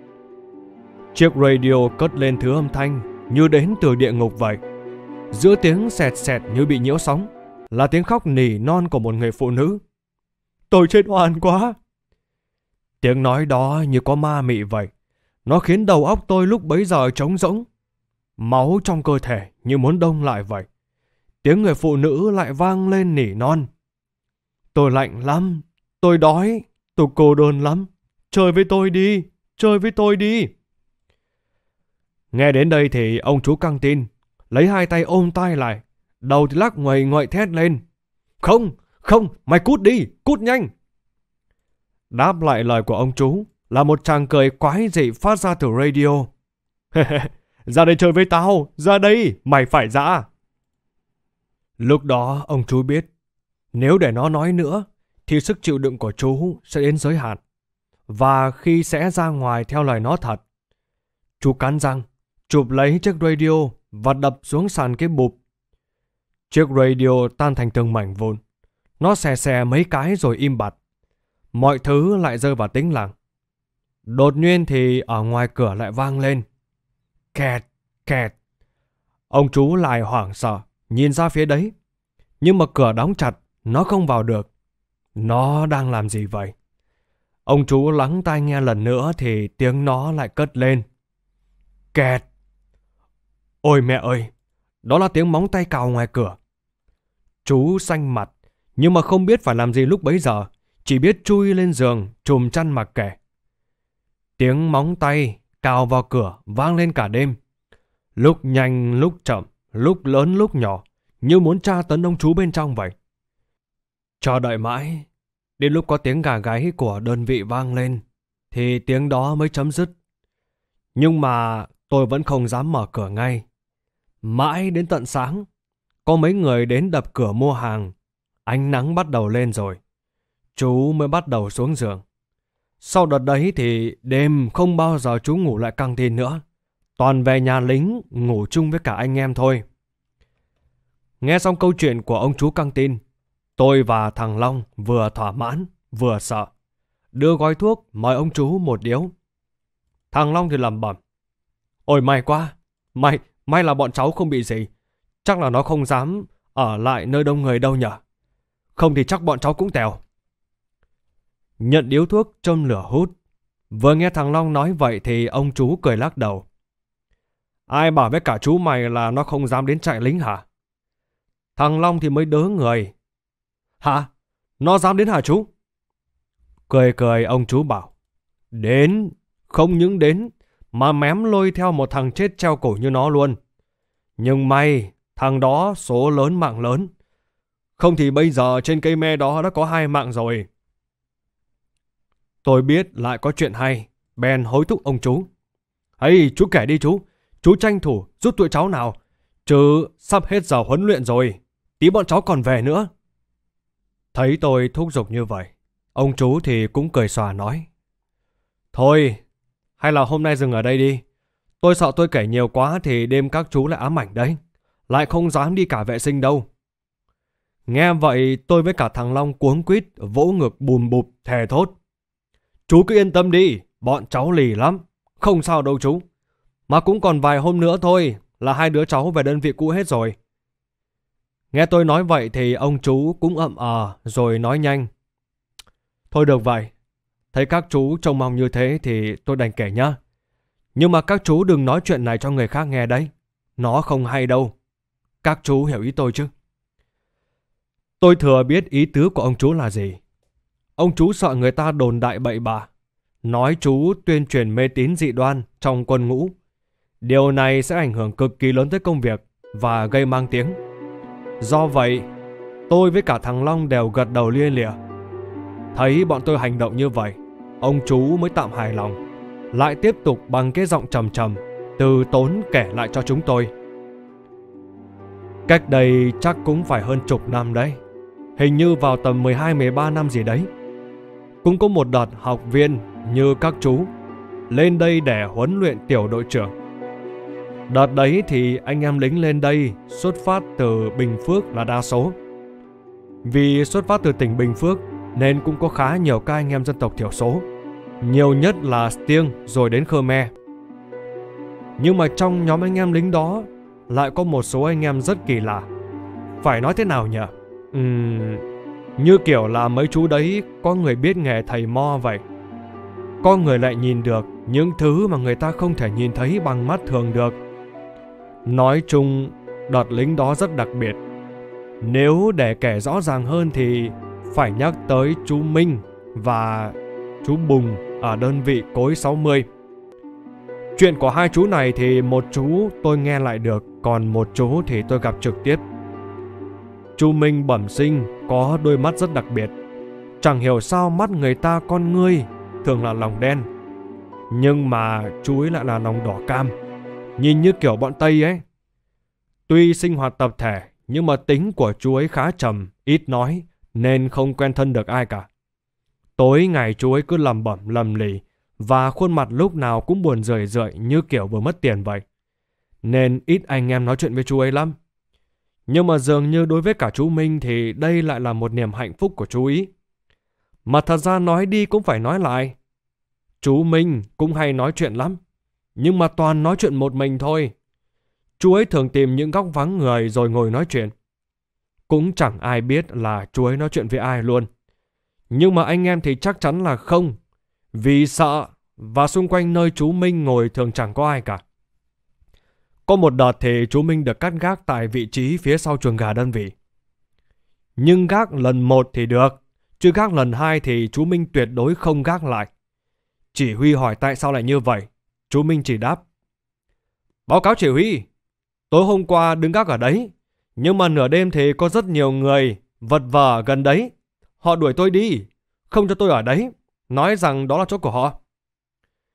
Chiếc radio cất lên thứ âm thanh như đến từ địa ngục vậy. Giữa tiếng sẹt sẹt như bị nhiễu sóng là tiếng khóc nỉ non của một người phụ nữ. Tôi chết oan quá. Tiếng nói đó như có ma mị vậy. Nó khiến đầu óc tôi lúc bấy giờ trống rỗng. Máu trong cơ thể như muốn đông lại vậy. Tiếng người phụ nữ lại vang lên nỉ non. Tôi lạnh lắm, tôi đói, tôi cô đơn lắm. Chơi với tôi đi, chơi với tôi đi. Nghe đến đây thì ông chú căng tin, lấy hai tay ôm tay lại, đầu thì lắc ngoầy ngoậy thét lên. Không, không, mày cút đi, cút nhanh. Đáp lại lời của ông chú là một tràng cười quái dị phát ra từ radio. Ra đây chơi với tao, ra đây, mày phải ra. Lúc đó ông chú biết, nếu để nó nói nữa thì sức chịu đựng của chú sẽ đến giới hạn. Và khi sẽ ra ngoài theo lời nó thật, chú cắn răng, chụp lấy chiếc radio và đập xuống sàn cái bụp. Chiếc radio tan thành từng mảnh vụn. Nó xè xè mấy cái rồi im bặt. Mọi thứ lại rơi vào tĩnh lặng. Đột nhiên thì ở ngoài cửa lại vang lên. Kẹt, kẹt. Ông chú lại hoảng sợ, nhìn ra phía đấy. Nhưng mà cửa đóng chặt, nó không vào được. Nó đang làm gì vậy? Ông chú lắng tai nghe lần nữa thì tiếng nó lại cất lên. Kẹt. Ôi mẹ ơi, đó là tiếng móng tay cào ngoài cửa. Chú xanh mặt, nhưng mà không biết phải làm gì lúc bấy giờ, chỉ biết chui lên giường, chùm chăn mặc kệ. Tiếng móng tay cào vào cửa vang lên cả đêm. Lúc nhanh, lúc chậm, lúc lớn, lúc nhỏ, như muốn tra tấn ông chú bên trong vậy. Cho đợi mãi, đến lúc có tiếng gà gáy của đơn vị vang lên, thì tiếng đó mới chấm dứt. Nhưng mà tôi vẫn không dám mở cửa ngay. Mãi đến tận sáng, có mấy người đến đập cửa mua hàng. Ánh nắng bắt đầu lên rồi. Chú mới bắt đầu xuống giường. Sau đợt đấy thì đêm không bao giờ chú ngủ lại căng tin nữa. Toàn về nhà lính ngủ chung với cả anh em thôi. Nghe xong câu chuyện của ông chú căng tin, tôi và thằng Long vừa thỏa mãn vừa sợ. Đưa gói thuốc mời ông chú một điếu. Thằng Long thì lẩm bẩm: Ôi may quá, may, may là bọn cháu không bị gì. Chắc là nó không dám ở lại nơi đông người đâu nhở. Không thì chắc bọn cháu cũng tèo. Nhận điếu thuốc châm lửa hút. Vừa nghe thằng Long nói vậy thì ông chú cười lắc đầu. Ai bảo với cả chú mày là nó không dám đến trại lính hả? Thằng Long thì mới đớ người. Hả? Nó dám đến hả chú? Cười cười ông chú bảo. Đến, không những đến, mà mém lôi theo một thằng chết treo cổ như nó luôn. Nhưng may, thằng đó số lớn mạng lớn. Không thì bây giờ trên cây me đó đã có hai mạng rồi. Tôi biết lại có chuyện hay, bèn hối thúc ông chú. Hey, chú kể đi chú, chú tranh thủ giúp tụi cháu nào. Chứ sắp hết giờ huấn luyện rồi, tí bọn cháu còn về nữa. Thấy tôi thúc giục như vậy, ông chú thì cũng cười xòa nói. Thôi, hay là hôm nay dừng ở đây đi. Tôi sợ tôi kể nhiều quá thì đêm các chú lại ám ảnh đấy. Lại không dám đi cả vệ sinh đâu. Nghe vậy tôi với cả thằng Long cuống quýt vỗ ngực bùm bụp thề thốt. Chú cứ yên tâm đi, bọn cháu lì lắm. Không sao đâu chú. Mà cũng còn vài hôm nữa thôi là hai đứa cháu về đơn vị cũ hết rồi. Nghe tôi nói vậy thì ông chú cũng ậm ờ rồi nói nhanh. Thôi được vậy. Thấy các chú trông mong như thế thì tôi đành kể nhá. Nhưng mà các chú đừng nói chuyện này cho người khác nghe đấy. Nó không hay đâu. Các chú hiểu ý tôi chứ? Tôi thừa biết ý tứ của ông chú là gì. Ông chú sợ người ta đồn đại bậy bạ, nói chú tuyên truyền mê tín dị đoan trong quân ngũ. Điều này sẽ ảnh hưởng cực kỳ lớn tới công việc và gây mang tiếng. Do vậy, tôi với cả thằng Long đều gật đầu lia lịa. Thấy bọn tôi hành động như vậy, ông chú mới tạm hài lòng, lại tiếp tục bằng cái giọng trầm trầm, từ tốn kể lại cho chúng tôi. Cách đây chắc cũng phải hơn chục năm đấy. Hình như vào tầm mười hai mười ba năm gì đấy. Cũng có một đợt học viên như các chú lên đây để huấn luyện tiểu đội trưởng. Đợt đấy thì anh em lính lên đây xuất phát từ Bình Phước là đa số. Vì xuất phát từ tỉnh Bình Phước nên cũng có khá nhiều các anh em dân tộc thiểu số. Nhiều nhất là Stiêng rồi đến Khmer. Nhưng mà trong nhóm anh em lính đó lại có một số anh em rất kỳ lạ. Phải nói thế nào nhỉ? Uhm, như kiểu là mấy chú đấy có người biết nghề thầy mo vậy. Có người lại nhìn được những thứ mà người ta không thể nhìn thấy bằng mắt thường được. Nói chung, đợt lính đó rất đặc biệt. Nếu để kể rõ ràng hơn thì phải nhắc tới chú Minh và chú Bùng ở đơn vị cối sáu mươi. Chuyện của hai chú này thì một chú tôi nghe lại được, còn một chú thì tôi gặp trực tiếp. Chú Minh bẩm sinh có đôi mắt rất đặc biệt. Chẳng hiểu sao mắt người ta con ngươi thường là lòng đen, nhưng mà chú ấy lại là lòng đỏ cam, nhìn như kiểu bọn Tây ấy. Tuy sinh hoạt tập thể nhưng mà tính của chú ấy khá trầm, ít nói nên không quen thân được ai cả. Tối ngày chú ấy cứ lẩm bẩm lầm lì và khuôn mặt lúc nào cũng buồn rười rượi như kiểu vừa mất tiền vậy. Nên ít anh em nói chuyện với chú ấy lắm. Nhưng mà dường như đối với cả chú Minh thì đây lại là một niềm hạnh phúc của chú ý. Mà thật ra nói đi cũng phải nói lại. Chú Minh cũng hay nói chuyện lắm, nhưng mà toàn nói chuyện một mình thôi. Chú ấy thường tìm những góc vắng người rồi ngồi nói chuyện. Cũng chẳng ai biết là chú ấy nói chuyện với ai luôn. Nhưng mà anh em thì chắc chắn là không, vì sợ và xung quanh nơi chú Minh ngồi thường chẳng có ai cả. Có một đợt thì chú Minh được cắt gác tại vị trí phía sau chuồng gà đơn vị. Nhưng gác lần một thì được, chứ gác lần hai thì chú Minh tuyệt đối không gác lại. Chỉ huy hỏi tại sao lại như vậy, chú Minh chỉ đáp: Báo cáo chỉ huy, tối hôm qua đứng gác ở đấy, nhưng mà nửa đêm thì có rất nhiều người vật vờ gần đấy. Họ đuổi tôi đi, không cho tôi ở đấy, nói rằng đó là chỗ của họ.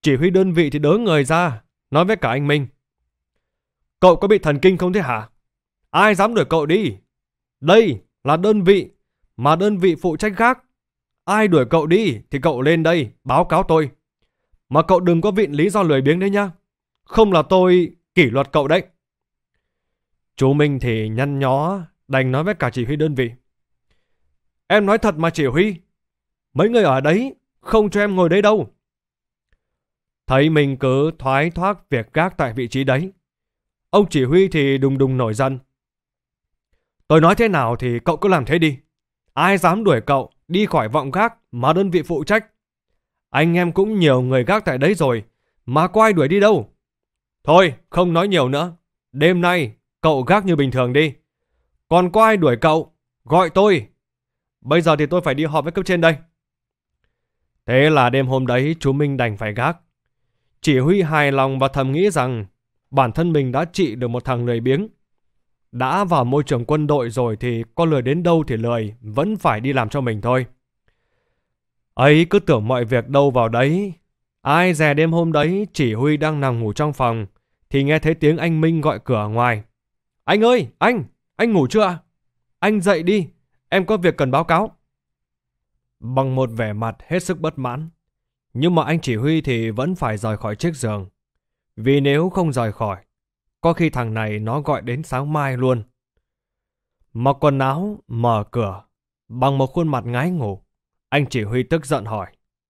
Chỉ huy đơn vị thì đớ người ra, nói với cả anh Minh. Cậu có bị thần kinh không thế hả? Ai dám đuổi cậu đi? Đây là đơn vị, mà đơn vị phụ trách gác. Ai đuổi cậu đi thì cậu lên đây báo cáo tôi. Mà cậu đừng có viện lý do lười biếng đấy nhá. Không là tôi kỷ luật cậu đấy. Chú Minh thì nhăn nhó, đành nói với cả chỉ huy đơn vị. Em nói thật mà chỉ huy, mấy người ở đấy không cho em ngồi đấy đâu. Thấy mình cứ thoái thoát việc gác tại vị trí đấy, ông chỉ huy thì đùng đùng nổi giận. Tôi nói thế nào thì cậu cứ làm thế đi. Ai dám đuổi cậu đi khỏi vọng gác mà đơn vị phụ trách? Anh em cũng nhiều người gác tại đấy rồi, mà có ai đuổi đi đâu. Thôi, không nói nhiều nữa. Đêm nay cậu gác như bình thường đi. Còn có ai đuổi cậu, gọi tôi. Bây giờ thì tôi phải đi họp với cấp trên đây. Thế là đêm hôm đấy chú Minh đành phải gác. Chỉ huy hài lòng và thầm nghĩ rằng bản thân mình đã trị được một thằng lười biếng. Đã vào môi trường quân đội rồi thì có lười đến đâu thì lười, vẫn phải đi làm cho mình thôi. Ấy cứ tưởng mọi việc đâu vào đấy. Ai dè đêm hôm đấy chỉ huy đang nằm ngủ trong phòng thì nghe thấy tiếng anh Minh gọi cửa ngoài. Anh ơi, anh, anh ngủ chưa ạ? Anh dậy đi, em có việc cần báo cáo. Bằng một vẻ mặt hết sức bất mãn, nhưng mà anh chỉ huy thì vẫn phải rời khỏi chiếc giường. Vì nếu không rời khỏi, có khi thằng này nó gọi đến sáng mai luôn. Mặc quần áo, mở cửa, bằng một khuôn mặt ngái ngủ, anh chỉ huy tức giận hỏi.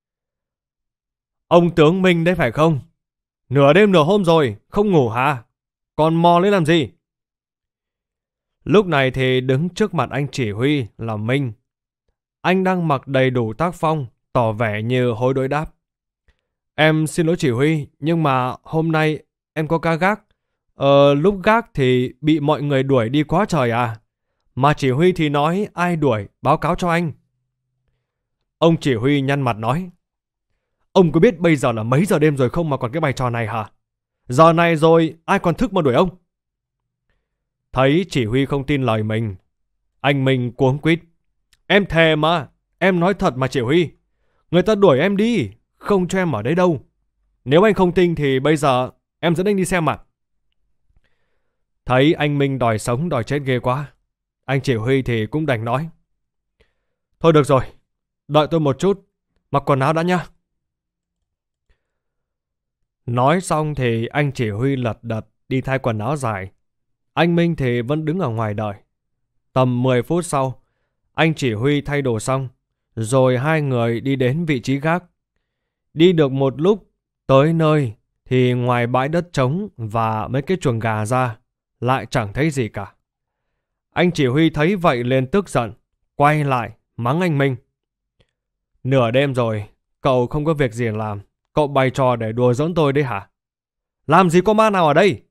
Ông tướng Minh đấy phải không? Nửa đêm nửa hôm rồi, không ngủ hả? Còn mò lên làm gì? Lúc này thì đứng trước mặt anh chỉ huy là Minh. Anh đang mặc đầy đủ tác phong, tỏ vẻ như hối đối đáp. Em xin lỗi chỉ huy, nhưng mà hôm nay em có ca gác. Ờ, lúc gác thì bị mọi người đuổi đi quá trời à. Mà chỉ huy thì nói ai đuổi, báo cáo cho anh. Ông chỉ huy nhăn mặt nói. Ông có biết bây giờ là mấy giờ đêm rồi không mà còn cái bài trò này hả? Giờ này rồi, ai còn thức mà đuổi ông? Thấy chỉ huy không tin lời mình, anh Minh cuống quýt. Em thề mà, em nói thật mà chỉ huy. Người ta đuổi em đi, không cho em ở đây đâu. Nếu anh không tin thì bây giờ em dẫn anh đi xem mà. Thấy anh Minh đòi sống đòi chết ghê quá, anh chỉ huy thì cũng đành nói. Thôi được rồi, đợi tôi một chút, mặc quần áo đã nhá. Nói xong thì anh chỉ huy lật đật đi thay quần áo dài. Anh Minh thì vẫn đứng ở ngoài đợi. Tầm mười phút sau, anh chỉ huy thay đồ xong, rồi hai người đi đến vị trí gác. Đi được một lúc, tới nơi thì ngoài bãi đất trống và mấy cái chuồng gà ra, lại chẳng thấy gì cả. Anh chỉ huy thấy vậy liền tức giận, quay lại mắng anh Minh. Nửa đêm rồi, cậu không có việc gì làm, cậu bày trò để đùa giỡn tôi đấy hả? Làm gì có ma nào ở đây?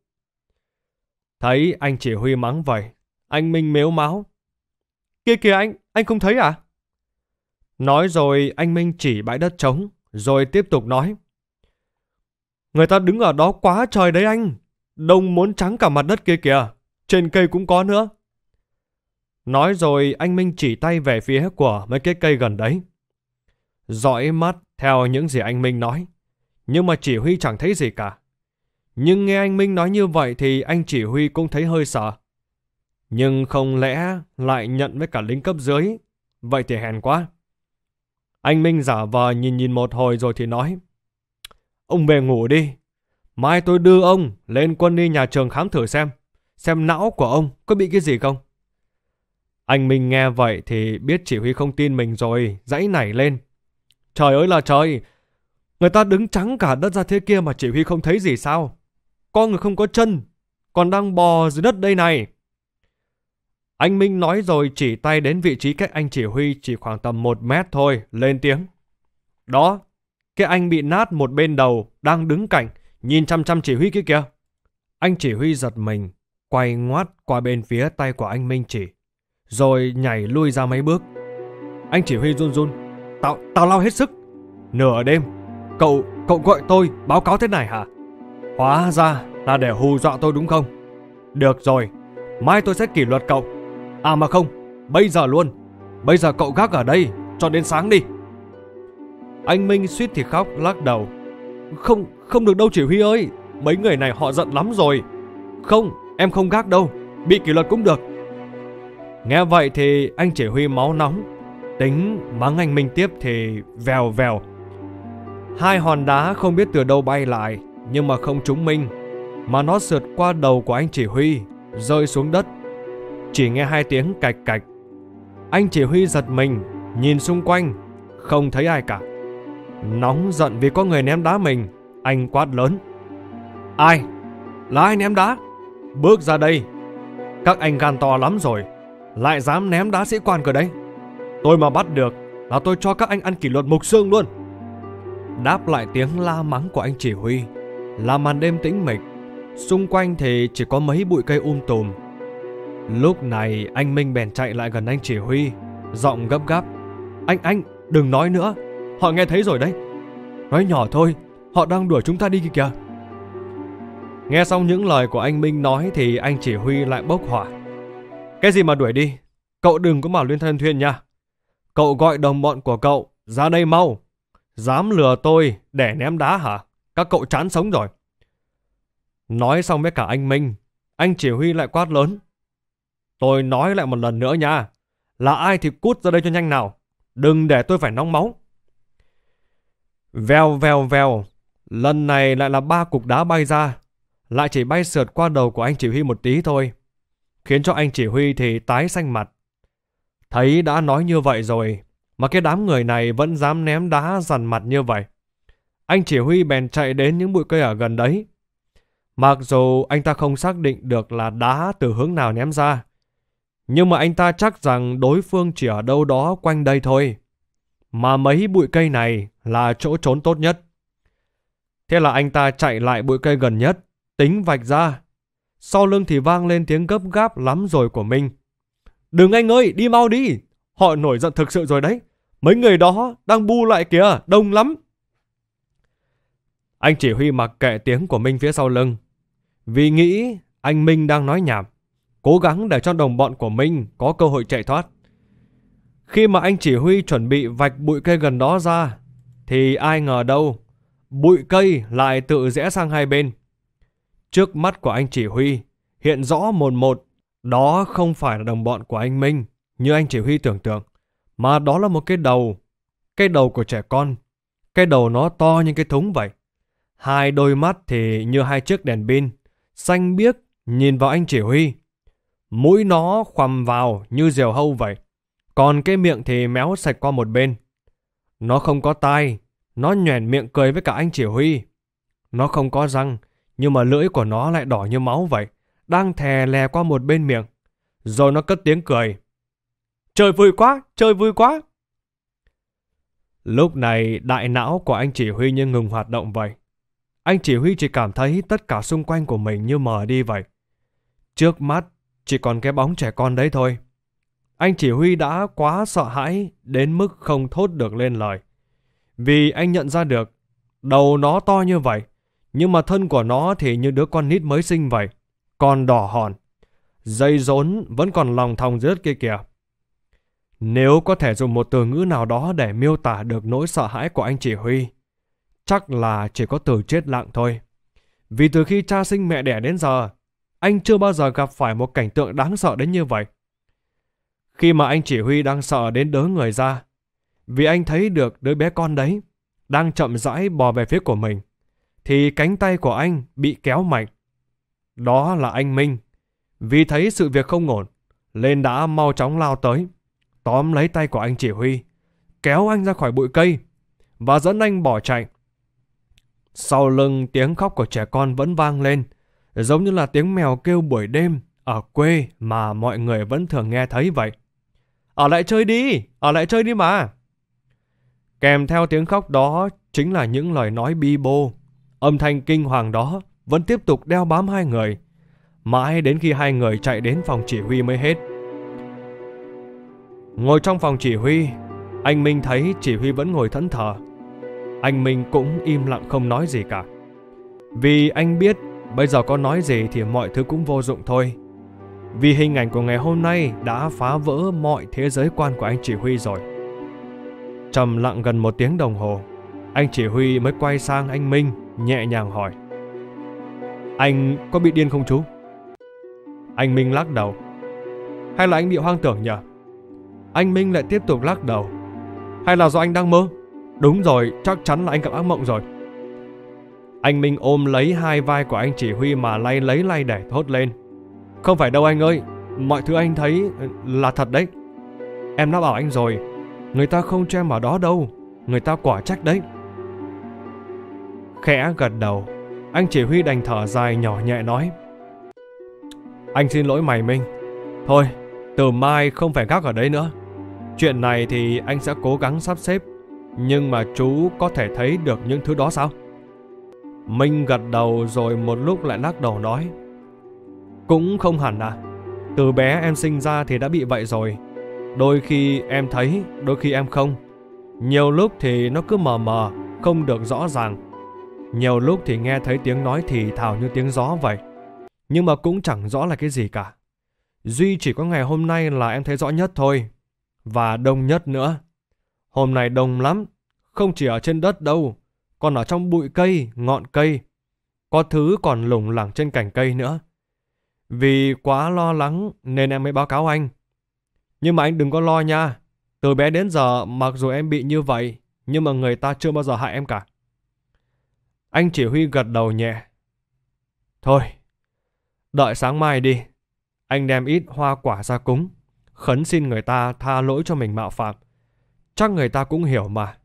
Thấy anh chỉ huy mắng vậy, anh Minh mếu máo. Kia kìa anh, anh không thấy à? Nói rồi anh Minh chỉ bãi đất trống, rồi tiếp tục nói. Người ta đứng ở đó quá trời đấy anh. Đông muốn trắng cả mặt đất kia kìa, trên cây cũng có nữa. Nói rồi anh Minh chỉ tay về phía của mấy cái cây gần đấy. Dõi mắt theo những gì anh Minh nói, nhưng mà chỉ huy chẳng thấy gì cả. Nhưng nghe anh Minh nói như vậy thì anh chỉ huy cũng thấy hơi sợ. Nhưng không lẽ lại nhận với cả lính cấp dưới, vậy thì hèn quá. Anh Minh giả vờ nhìn nhìn một hồi rồi thì nói. Ông về ngủ đi, mai tôi đưa ông lên quân y nhà trường khám thử xem, xem não của ông có bị cái gì không. Anh Minh nghe vậy thì biết chỉ huy không tin mình rồi, giãy nảy lên. Trời ơi là trời, người ta đứng trắng cả đất ra thế kia mà chỉ huy không thấy gì sao? Con người không có chân, còn đang bò dưới đất đây này. Anh Minh nói rồi chỉ tay đến vị trí cách anh chỉ huy chỉ khoảng tầm một mét thôi, lên tiếng. Đó, cái anh bị nát một bên đầu, đang đứng cạnh, nhìn chăm chăm chỉ huy kia kìa. Anh chỉ huy giật mình, quay ngoắt qua bên phía tay của anh Minh chỉ, rồi nhảy lui ra mấy bước. Anh chỉ huy run run. Tao, tao lao hết sức. Nửa đêm, cậu, cậu gọi tôi báo cáo thế này hả? Hóa ra là để hù dọa tôi đúng không? Được rồi, mai tôi sẽ kỷ luật cậu. À mà không, bây giờ luôn. Bây giờ cậu gác ở đây cho đến sáng đi. Anh Minh suýt thì khóc lắc đầu. Không, không được đâu chỉ huy ơi. Mấy người này họ giận lắm rồi. Không, em không gác đâu. Bị kỷ luật cũng được. Nghe vậy thì anh chỉ huy máu nóng, tính mắng anh Minh tiếp thì vèo vèo. Hai hòn đá không biết từ đâu bay lại, nhưng mà không trúng Minh, mà nó sượt qua đầu của anh chỉ huy, rơi xuống đất. Chỉ nghe hai tiếng cạch cạch. Anh chỉ huy giật mình, nhìn xung quanh, không thấy ai cả. Nóng giận vì có người ném đá mình, anh quát lớn: Ai? Là ai ném đá? Bước ra đây. Các anh gan to lắm rồi, lại dám ném đá sĩ quan cơ đấy. Tôi mà bắt được là tôi cho các anh ăn kỷ luật mục xương luôn. Đáp lại tiếng la mắng của anh chỉ huy là màn đêm tĩnh mịch. Xung quanh thì chỉ có mấy bụi cây um tùm. Lúc này anh Minh bèn chạy lại gần anh chỉ huy, giọng gấp gáp: Anh, anh, đừng nói nữa. Họ nghe thấy rồi đấy. Nói nhỏ thôi, họ đang đuổi chúng ta đi kìa. Nghe xong những lời của anh Minh nói thì anh chỉ huy lại bốc hỏa: Cái gì mà đuổi đi? Cậu đừng có mà luyên thân thuyên nha. Cậu gọi đồng bọn của cậu ra đây mau. Dám lừa tôi để ném đá hả? Các cậu chán sống rồi. Nói xong với cả anh Minh, anh chỉ huy lại quát lớn: Tôi nói lại một lần nữa nha, là ai thì cút ra đây cho nhanh nào, đừng để tôi phải nóng máu. Vèo vèo vèo. Lần này lại là ba cục đá bay ra, lại chỉ bay sượt qua đầu của anh chỉ huy một tí thôi, khiến cho anh chỉ huy thì tái xanh mặt. Thấy đã nói như vậy rồi mà cái đám người này vẫn dám ném đá dằn mặt như vậy. Anh chỉ huy bèn chạy đến những bụi cây ở gần đấy. Mặc dù anh ta không xác định được là đá từ hướng nào ném ra, nhưng mà anh ta chắc rằng đối phương chỉ ở đâu đó quanh đây thôi, mà mấy bụi cây này là chỗ trốn tốt nhất. Thế là anh ta chạy lại bụi cây gần nhất, tính vạch ra. Sau lưng thì vang lên tiếng gấp gáp lắm rồi của Minh: Đừng anh ơi, đi mau đi. Họ nổi giận thực sự rồi đấy. Mấy người đó đang bu lại kìa, đông lắm. Anh chỉ huy mặc kệ tiếng của Minh phía sau lưng, vì nghĩ anh Minh đang nói nhảm, cố gắng để cho đồng bọn của Minh có cơ hội chạy thoát. Khi mà anh chỉ huy chuẩn bị vạch bụi cây gần đó ra, thì ai ngờ đâu bụi cây lại tự rẽ sang hai bên. Trước mắt của anh chỉ huy hiện rõ một một, đó không phải là đồng bọn của anh Minh như anh chỉ huy tưởng tượng, mà đó là một cái đầu. Cái đầu của trẻ con. Cái đầu nó to như cái thúng vậy. Hai đôi mắt thì như hai chiếc đèn pin, xanh biếc nhìn vào anh chỉ huy. Mũi nó khoằm vào như diều hâu vậy, còn cái miệng thì méo sạch qua một bên. Nó không có tai, nó nhoẻn miệng cười với cả anh chỉ huy. Nó không có răng, nhưng mà lưỡi của nó lại đỏ như máu vậy, đang thè lè qua một bên miệng. Rồi nó cất tiếng cười: Trời vui quá, trời vui quá. Lúc này đại não của anh chỉ huy như ngừng hoạt động vậy. Anh chỉ huy chỉ cảm thấy tất cả xung quanh của mình như mờ đi vậy. Trước mắt chỉ còn cái bóng trẻ con đấy thôi. Anh chỉ huy đã quá sợ hãi đến mức không thốt được lên lời. Vì anh nhận ra được đầu nó to như vậy, nhưng mà thân của nó thì như đứa con nít mới sinh vậy, còn đỏ hòn. Dây rốn vẫn còn lòng thòng dưới đất kia kìa. Nếu có thể dùng một từ ngữ nào đó để miêu tả được nỗi sợ hãi của anh chỉ huy, chắc là chỉ có từ chết lặng thôi. Vì từ khi cha sinh mẹ đẻ đến giờ, anh chưa bao giờ gặp phải một cảnh tượng đáng sợ đến như vậy. Khi mà anh chỉ huy đang sợ đến đớ người ra, vì anh thấy được đứa bé con đấy đang chậm rãi bò về phía của mình, thì cánh tay của anh bị kéo mạnh. Đó là anh Minh. Vì thấy sự việc không ổn, nên đã mau chóng lao tới, tóm lấy tay của anh chỉ huy, kéo anh ra khỏi bụi cây và dẫn anh bỏ chạy. Sau lưng tiếng khóc của trẻ con vẫn vang lên, giống như là tiếng mèo kêu buổi đêm ở quê mà mọi người vẫn thường nghe thấy vậy. Ở lại chơi đi, ở lại chơi đi mà. Kèm theo tiếng khóc đó chính là những lời nói bi bô. Âm thanh kinh hoàng đó vẫn tiếp tục đeo bám hai người, mãi đến khi hai người chạy đến phòng chỉ huy mới hết. Ngồi trong phòng chỉ huy, anh Minh thấy chỉ huy vẫn ngồi thẫn thờ. Anh Minh cũng im lặng không nói gì cả. Vì anh biết bây giờ có nói gì thì mọi thứ cũng vô dụng thôi. Vì hình ảnh của ngày hôm nay đã phá vỡ mọi thế giới quan của anh chỉ huy rồi. Trầm lặng gần một tiếng đồng hồ, Anh chỉ huy mới quay sang anh Minh, nhẹ nhàng hỏi: Anh có bị điên không chú? Anh Minh lắc đầu. Hay là anh bị hoang tưởng nhỉ? Anh Minh lại tiếp tục lắc đầu. Hay là do anh đang mơ? Đúng rồi, chắc chắn là anh gặp ác mộng rồi. Anh Minh ôm lấy hai vai của anh chỉ huy mà lay lấy lay để thốt lên: Không phải đâu anh ơi, mọi thứ anh thấy là thật đấy. Em đã bảo anh rồi, người ta không cho em ở đó đâu, người ta quả trách đấy. Khẽ gật đầu, anh chỉ huy đành thở dài nhỏ nhẹ nói: Anh xin lỗi mày Minh. Thôi, từ mai không phải gác ở đấy nữa. Chuyện này thì anh sẽ cố gắng sắp xếp. Nhưng mà chú có thể thấy được những thứ đó sao? Minh gật đầu rồi một lúc lại lắc đầu nói: Cũng không hẳn à. Từ bé em sinh ra thì đã bị vậy rồi. Đôi khi em thấy, đôi khi em không. Nhiều lúc thì nó cứ mờ mờ, không được rõ ràng. Nhiều lúc thì nghe thấy tiếng nói thì thào như tiếng gió vậy, nhưng mà cũng chẳng rõ là cái gì cả. Duy chỉ có ngày hôm nay là em thấy rõ nhất thôi. Và đông nhất nữa. Hôm nay đông lắm. Không chỉ ở trên đất đâu, còn ở trong bụi cây, ngọn cây. Có thứ còn lủng lẳng trên cành cây nữa. Vì quá lo lắng nên em mới báo cáo anh. Nhưng mà anh đừng có lo nha. Từ bé đến giờ mặc dù em bị như vậy, nhưng mà người ta chưa bao giờ hại em cả. Anh chỉ huy gật đầu nhẹ. Thôi, đợi sáng mai đi. Anh đem ít hoa quả ra cúng, khấn xin người ta tha lỗi cho mình mạo phạm. Chắc người ta cũng hiểu mà.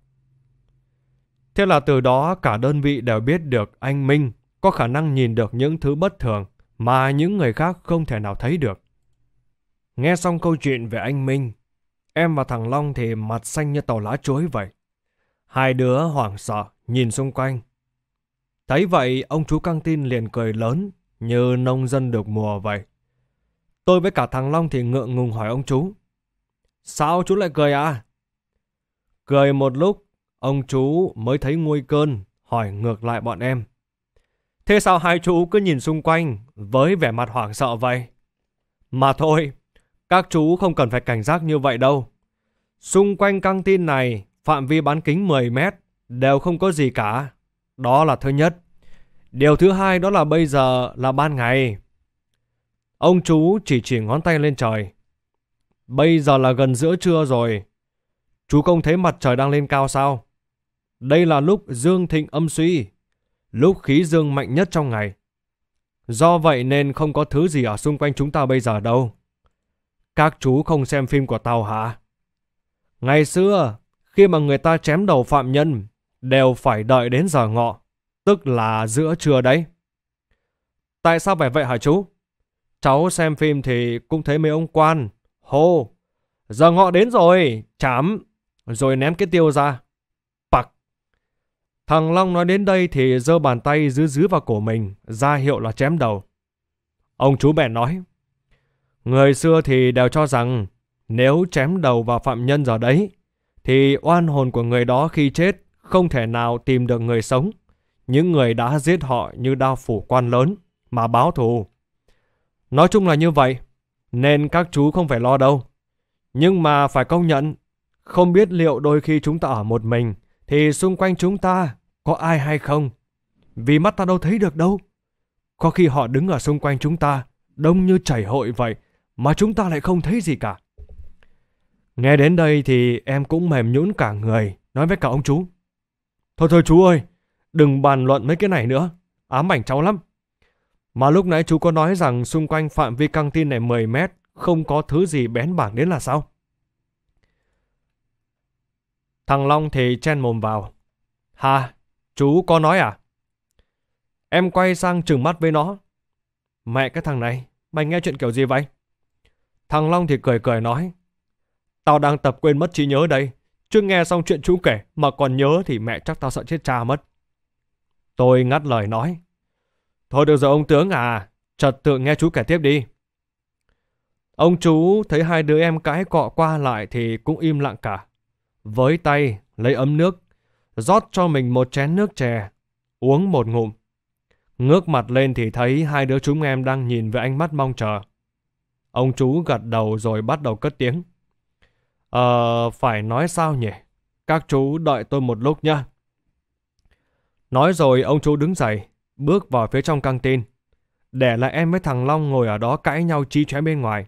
Thế là từ đó cả đơn vị đều biết được anh Minh có khả năng nhìn được những thứ bất thường mà những người khác không thể nào thấy được. Nghe xong câu chuyện về anh Minh, em và thằng Long thì mặt xanh như tàu lá chuối vậy. Hai đứa hoảng sợ nhìn xung quanh. Thấy vậy, ông chú căng tin liền cười lớn như nông dân được mùa vậy. Tôi với cả thằng Long thì ngượng ngùng hỏi ông chú: Sao chú lại cười à? Cười một lúc, ông chú mới thấy nguôi cơn, hỏi ngược lại bọn em: Thế sao hai chú cứ nhìn xung quanh với vẻ mặt hoảng sợ vậy? Mà thôi, các chú không cần phải cảnh giác như vậy đâu. Xung quanh căng tin này, phạm vi bán kính mười mét, đều không có gì cả. Đó là thứ nhất. Điều thứ hai đó là bây giờ là ban ngày. Ông chú chỉ chỉ ngón tay lên trời. Bây giờ là gần giữa trưa rồi. Chú không thấy mặt trời đang lên cao sao? Đây là lúc dương thịnh âm suy, lúc khí dương mạnh nhất trong ngày. Do vậy nên không có thứ gì ở xung quanh chúng ta bây giờ đâu. Các chú không xem phim của tao hả? Ngày xưa, khi mà người ta chém đầu phạm nhân, đều phải đợi đến giờ ngọ, tức là giữa trưa đấy. Tại sao phải vậy hả chú? Cháu xem phim thì cũng thấy mấy ông quan hô: Giờ ngọ đến rồi, chám, rồi ném cái tiêu ra. Pặc. Thằng Long nói đến đây thì giơ bàn tay dứ dứ vào cổ mình, ra hiệu là chém đầu. Ông chú bèn nói: Người xưa thì đều cho rằng nếu chém đầu vào phạm nhân giờ đấy, thì oan hồn của người đó khi chết không thể nào tìm được người sống, những người đã giết họ như đao phủ quan lớn, mà báo thù. Nói chung là như vậy, nên các chú không phải lo đâu. Nhưng mà phải công nhận, không biết liệu đôi khi chúng ta ở một mình, thì xung quanh chúng ta có ai hay không? Vì mắt ta đâu thấy được đâu. Có khi họ đứng ở xung quanh chúng ta, đông như chảy hội vậy, mà chúng ta lại không thấy gì cả. Nghe đến đây thì em cũng mềm nhũn cả người, nói với cả ông chú: Thôi thôi chú ơi, đừng bàn luận mấy cái này nữa, ám ảnh cháu lắm. Mà lúc nãy chú có nói rằng xung quanh phạm vi căng tin này mười mét, không có thứ gì bén bảng đến là sao? Thằng Long thì chen mồm vào: Hả? Chú có nói à? Em quay sang trừng mắt với nó: Mẹ cái thằng này, mày nghe chuyện kiểu gì vậy? Thằng Long thì cười cười nói: Tao đang tập quên mất trí nhớ đây. Chứ nghe xong chuyện chú kể mà còn nhớ thì mẹ chắc tao sợ chết cha mất. Tôi ngắt lời nói: Thôi được rồi ông tướng à, trật tự nghe chú kể tiếp đi. Ông chú thấy hai đứa em cãi cọ qua lại thì cũng im lặng cả. Với tay lấy ấm nước, rót cho mình một chén nước chè, uống một ngụm. Ngước mặt lên thì thấy hai đứa chúng em đang nhìn với ánh mắt mong chờ. Ông chú gật đầu rồi bắt đầu cất tiếng: Ờ, phải nói sao nhỉ? Các chú đợi tôi một lúc nhá. Nói rồi ông chú đứng dậy, bước vào phía trong căng tin, để lại em với thằng Long ngồi ở đó cãi nhau chí chóe bên ngoài.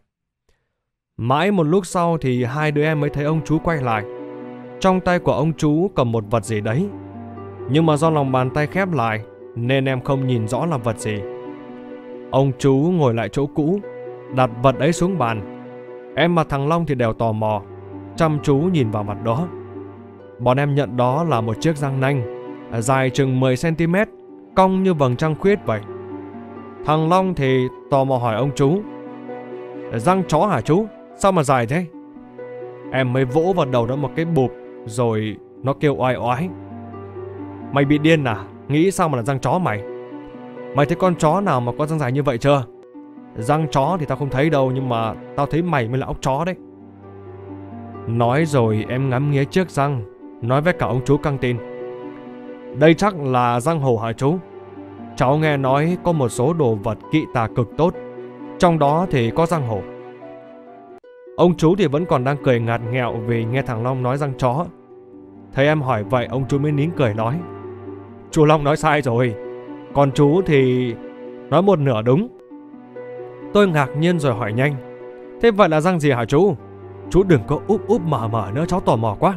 Mãi một lúc sau thì hai đứa em mới thấy ông chú quay lại. Trong tay của ông chú cầm một vật gì đấy, nhưng mà do lòng bàn tay khép lại nên em không nhìn rõ là vật gì. Ông chú ngồi lại chỗ cũ, đặt vật ấy xuống bàn. Em và thằng Long thì đều tò mò, chăm chú nhìn vào mặt đó. Bọn em nhận đó là một chiếc răng nanh, dài chừng mười xăng ti mét, cong như vầng trăng khuyết vậy. Thằng Long thì tò mò hỏi ông chú: "Răng chó hả chú? Sao mà dài thế?" Em mới vỗ vào đầu nó một cái bụp, rồi nó kêu oai oái: "Mày bị điên à? Nghĩ sao mà là răng chó mày? Mày thấy con chó nào mà có răng dài như vậy chưa? Răng chó thì tao không thấy đâu, nhưng mà tao thấy mày mới là óc chó đấy." Nói rồi em ngắm nghía chiếc răng, nói với cả ông chú căng tin: "Đây chắc là răng hổ hả chú? Cháu nghe nói có một số đồ vật kỵ tà cực tốt, trong đó thì có răng hổ." Ông chú thì vẫn còn đang cười ngặt nghẹo vì nghe thằng Long nói răng chó. Thấy em hỏi vậy, ông chú mới nín cười nói: "Chú Long nói sai rồi, còn chú thì nói một nửa đúng." Tôi ngạc nhiên rồi hỏi nhanh: "Thế vậy là răng gì hả chú? Chú đừng có úp úp mở mở nữa, cháu tò mò quá."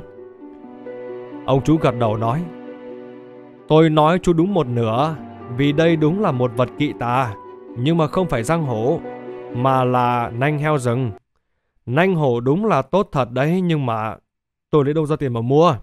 Ông chú gật đầu nói: "Tôi nói chú đúng một nửa, vì đây đúng là một vật kỵ tà, nhưng mà không phải răng hổ, mà là nanh heo rừng. Nanh hổ đúng là tốt thật đấy, nhưng mà tôi lấy đâu ra tiền mà mua."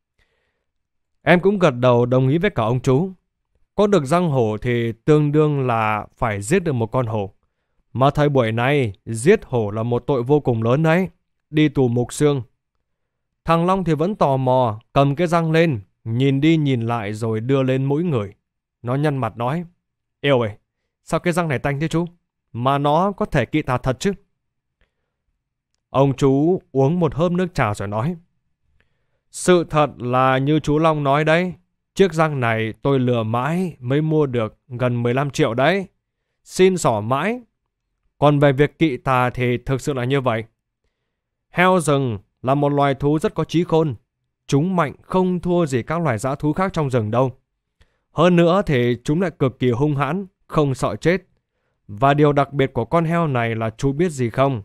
Em cũng gật đầu đồng ý với cả ông chú. Có được răng hổ thì tương đương là phải giết được một con hổ. Mà thời buổi này, giết hổ là một tội vô cùng lớn đấy, đi tù mục xương. Thằng Long thì vẫn tò mò, cầm cái răng lên, nhìn đi nhìn lại rồi đưa lên mũi người. Nó nhăn mặt nói: "Eo ơi, sao cái răng này tanh thế chú? Mà nó có thể kỵ tà thật chứ?" Ông chú uống một hớp nước trà rồi nói: "Sự thật là như chú Long nói đấy, chiếc răng này tôi lừa mãi mới mua được gần mười lăm triệu đấy. Xin xỏ mãi. Còn về việc kỵ tà thì thực sự là như vậy. Heo rừng là một loài thú rất có trí khôn. Chúng mạnh không thua gì các loài dã thú khác trong rừng đâu. Hơn nữa thì chúng lại cực kỳ hung hãn, không sợ chết. Và điều đặc biệt của con heo này là chú biết gì không?"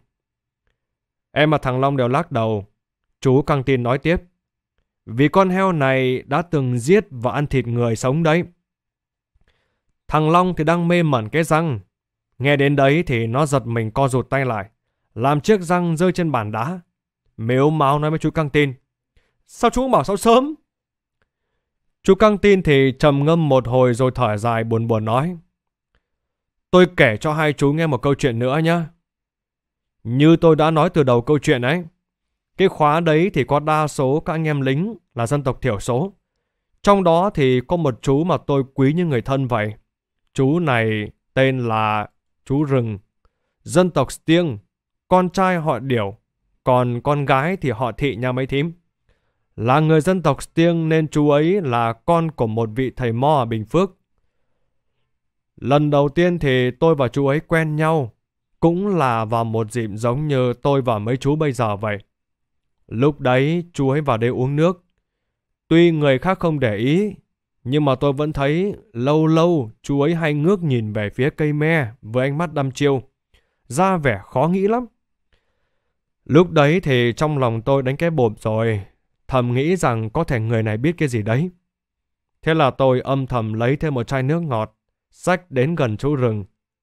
Em và thằng Long đều lắc đầu. Chú căng tin nói tiếp: "Vì con heo này đã từng giết và ăn thịt người sống đấy." Thằng Long thì đang mê mẩn cái răng. Nghe đến đấy thì nó giật mình co rụt tay lại, làm chiếc răng rơi trên bàn đá. Mếu máo nói với chú căng tin: "Sao chú không bảo sao sớm?" Chú căng tin thì trầm ngâm một hồi rồi thở dài buồn buồn nói: "Tôi kể cho hai chú nghe một câu chuyện nữa nhé. Như tôi đã nói từ đầu câu chuyện ấy, cái khóa đấy thì có đa số các anh em lính là dân tộc thiểu số. Trong đó thì có một chú mà tôi quý như người thân vậy. Chú này tên là chú Rừng, dân tộc Stiêng, con trai họ Điểu, còn con gái thì họ Thị nha mấy thím. Là người dân tộc Stiêng nên chú ấy là con của một vị thầy mo ở Bình Phước. Lần đầu tiên thì tôi và chú ấy quen nhau, cũng là vào một dịp giống như tôi và mấy chú bây giờ vậy. Lúc đấy chú ấy vào đây uống nước. Tuy người khác không để ý, nhưng mà tôi vẫn thấy lâu lâu chú ấy hay ngước nhìn về phía cây me với ánh mắt đăm chiêu, ra vẻ khó nghĩ lắm. Lúc đấy thì trong lòng tôi đánh cái bộp rồi, thầm nghĩ rằng có thể người này biết cái gì đấy. Thế là tôi âm thầm lấy thêm một chai nước ngọt, xách đến gần chú Rừng.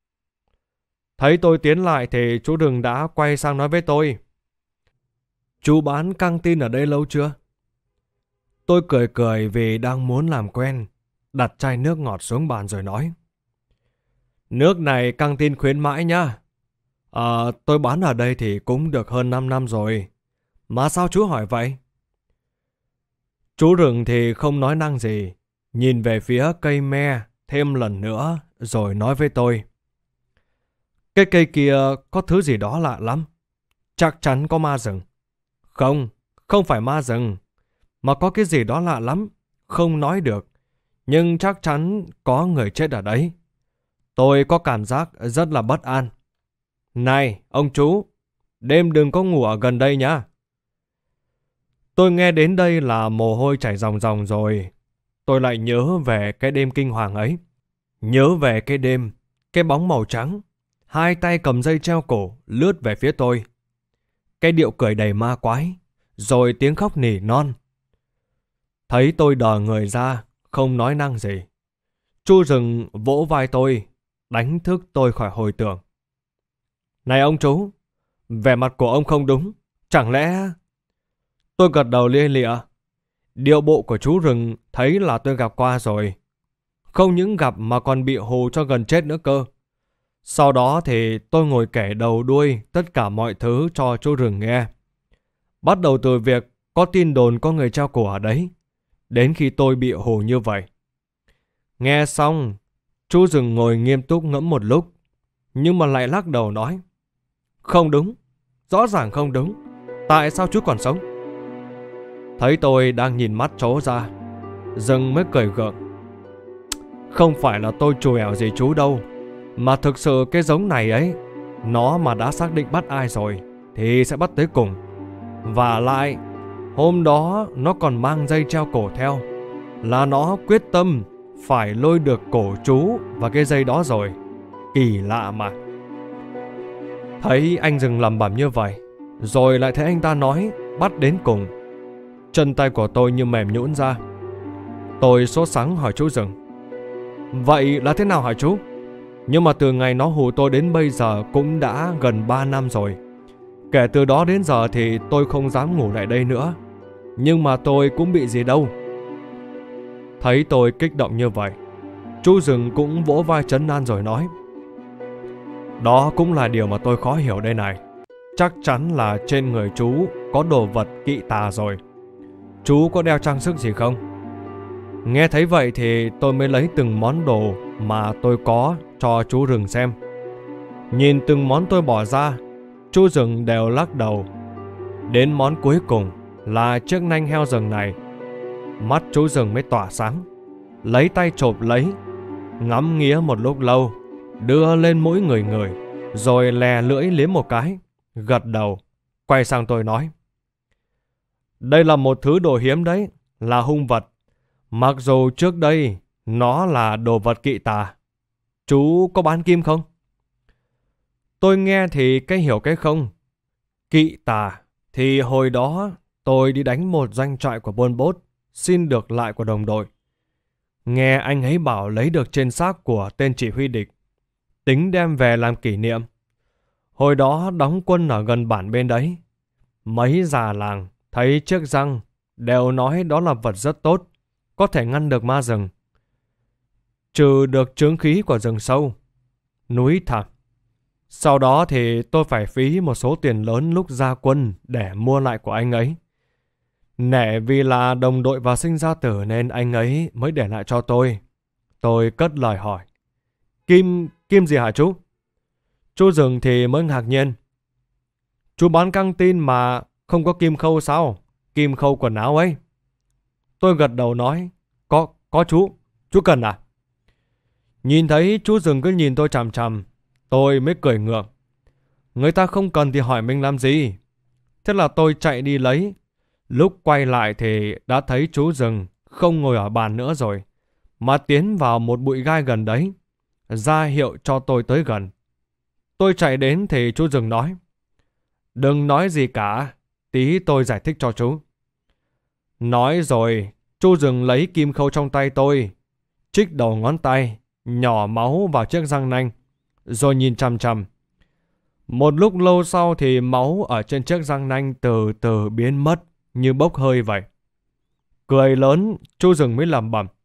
Thấy tôi tiến lại thì chú Rừng đã quay sang nói với tôi: "Chú bán căng tin ở đây lâu chưa?" Tôi cười cười vì đang muốn làm quen, đặt chai nước ngọt xuống bàn rồi nói: "Nước này căng tin khuyến mãi nhá. À, tôi bán ở đây thì cũng được hơn năm năm rồi. Mà sao chú hỏi vậy?" Chú Rừng thì không nói năng gì, nhìn về phía cây me thêm lần nữa rồi nói với tôi: "Cái cây kia có thứ gì đó lạ lắm. Chắc chắn có ma rừng." "Không, không phải ma rừng, mà có cái gì đó lạ lắm, không nói được, nhưng chắc chắn có người chết ở đấy. Tôi có cảm giác rất là bất an. Này, ông chú, đêm đừng có ngủ ở gần đây nhá." Tôi nghe đến đây là mồ hôi chảy ròng ròng rồi. tôi lại nhớ về cái đêm kinh hoàng ấy. Nhớ về cái đêm, cái bóng màu trắng, hai tay cầm dây treo cổ lướt về phía tôi. Cái điệu cười đầy ma quái, rồi tiếng khóc nỉ non. Thấy tôi đờ người ra, không nói năng gì. Chu rừng vỗ vai tôi, đánh thức tôi khỏi hồi tưởng. Này ông chú, vẻ mặt của ông không đúng, chẳng lẽ... Tôi gật đầu lia lịa. Điệu bộ của chú rừng thấy là tôi gặp qua rồi. Không những gặp mà còn bị hù cho gần chết nữa cơ. Sau đó thì tôi ngồi kể đầu đuôi tất cả mọi thứ cho chú rừng nghe. Bắt đầu từ việc có tin đồn có người treo cổ ở đấy, đến khi tôi bị hù như vậy. Nghe xong, chú rừng ngồi nghiêm túc ngẫm một lúc, nhưng mà lại lắc đầu nói: Không đúng, rõ ràng không đúng. Tại sao chú còn sống? Thấy tôi đang nhìn mắt chó ra, rừng mới cười gượng. Không phải là tôi chùi ẻo gì chú đâu, mà thực sự cái giống này ấy, nó mà đã xác định bắt ai rồi thì sẽ bắt tới cùng. Và lại, hôm đó nó còn mang dây treo cổ theo, là nó quyết tâm phải lôi được cổ chú và cái dây đó rồi. Kỳ lạ mà. Thấy anh rừng lẩm bẩm như vậy, rồi lại thấy anh ta nói bắt đến cùng, chân tay của tôi như mềm nhũn ra. Tôi sốt sắng hỏi chú rừng: Vậy là thế nào hả chú? Nhưng mà từ ngày nó hù tôi đến bây giờ cũng đã gần ba năm rồi. Kể từ đó đến giờ thì tôi không dám ngủ lại đây nữa. Nhưng mà tôi cũng bị gì đâu. Thấy tôi kích động như vậy, chú rừng cũng vỗ vai trấn an rồi nói: Đó cũng là điều mà tôi khó hiểu đây này. Chắc chắn là trên người chú có đồ vật kỵ tà rồi. Chú có đeo trang sức gì không? Nghe thấy vậy thì tôi mới lấy từng món đồ mà tôi có cho chú rừng xem. Nhìn từng món tôi bỏ ra, chú rừng đều lắc đầu. Đến món cuối cùng là chiếc nanh heo rừng này, mắt chú rừng mới tỏa sáng, lấy tay chộp lấy, ngắm nghía một lúc lâu, đưa lên mũi người người, rồi lè lưỡi liếm một cái, gật đầu, quay sang tôi nói: Đây là một thứ đồ hiếm đấy, là hung vật. Mặc dù trước đây nó là đồ vật kỵ tà. Chú có bán kim không? Tôi nghe thì cái hiểu cái không. Kỵ tà thì hồi đó tôi đi đánh một doanh trại của Pol Pot, xin được lại của đồng đội. Nghe anh ấy bảo lấy được trên xác của tên chỉ huy địch, tính đem về làm kỷ niệm. Hồi đó đóng quân ở gần bản bên đấy. Mấy già làng thấy chiếc răng đều nói đó là vật rất tốt, có thể ngăn được ma rừng, trừ được chướng khí của rừng sâu, núi thẳm. Sau đó thì tôi phải phí một số tiền lớn lúc ra quân để mua lại của anh ấy. Nể vì là đồng đội và sinh ra tử nên anh ấy mới để lại cho tôi. Tôi cất lời hỏi: Kim, kim gì hả chú? Chú rừng thì mới ngạc nhiên: Chú bán căng tin mà không có kim khâu sao? Kim khâu quần áo ấy. Tôi gật đầu nói: Có, có chú, chú cần à? Nhìn thấy chú rừng cứ nhìn tôi chằm chằm, tôi mới cười ngượng. Người ta không cần thì hỏi mình làm gì? Thế là tôi chạy đi lấy. Lúc quay lại thì đã thấy chú rừng không ngồi ở bàn nữa rồi, mà tiến vào một bụi gai gần đấy, ra hiệu cho tôi tới gần. Tôi chạy đến thì chú rừng nói: Đừng nói gì cả, tí tôi giải thích cho chú. Nói rồi, chú rừng lấy kim khâu trong tay tôi, trích đầu ngón tay, nhỏ máu vào chiếc răng nanh, rồi nhìn chằm chằm. Một lúc lâu sau thì máu ở trên chiếc răng nanh từ từ biến mất như bốc hơi vậy. Cười lớn, chú rừng mới lẩm bẩm: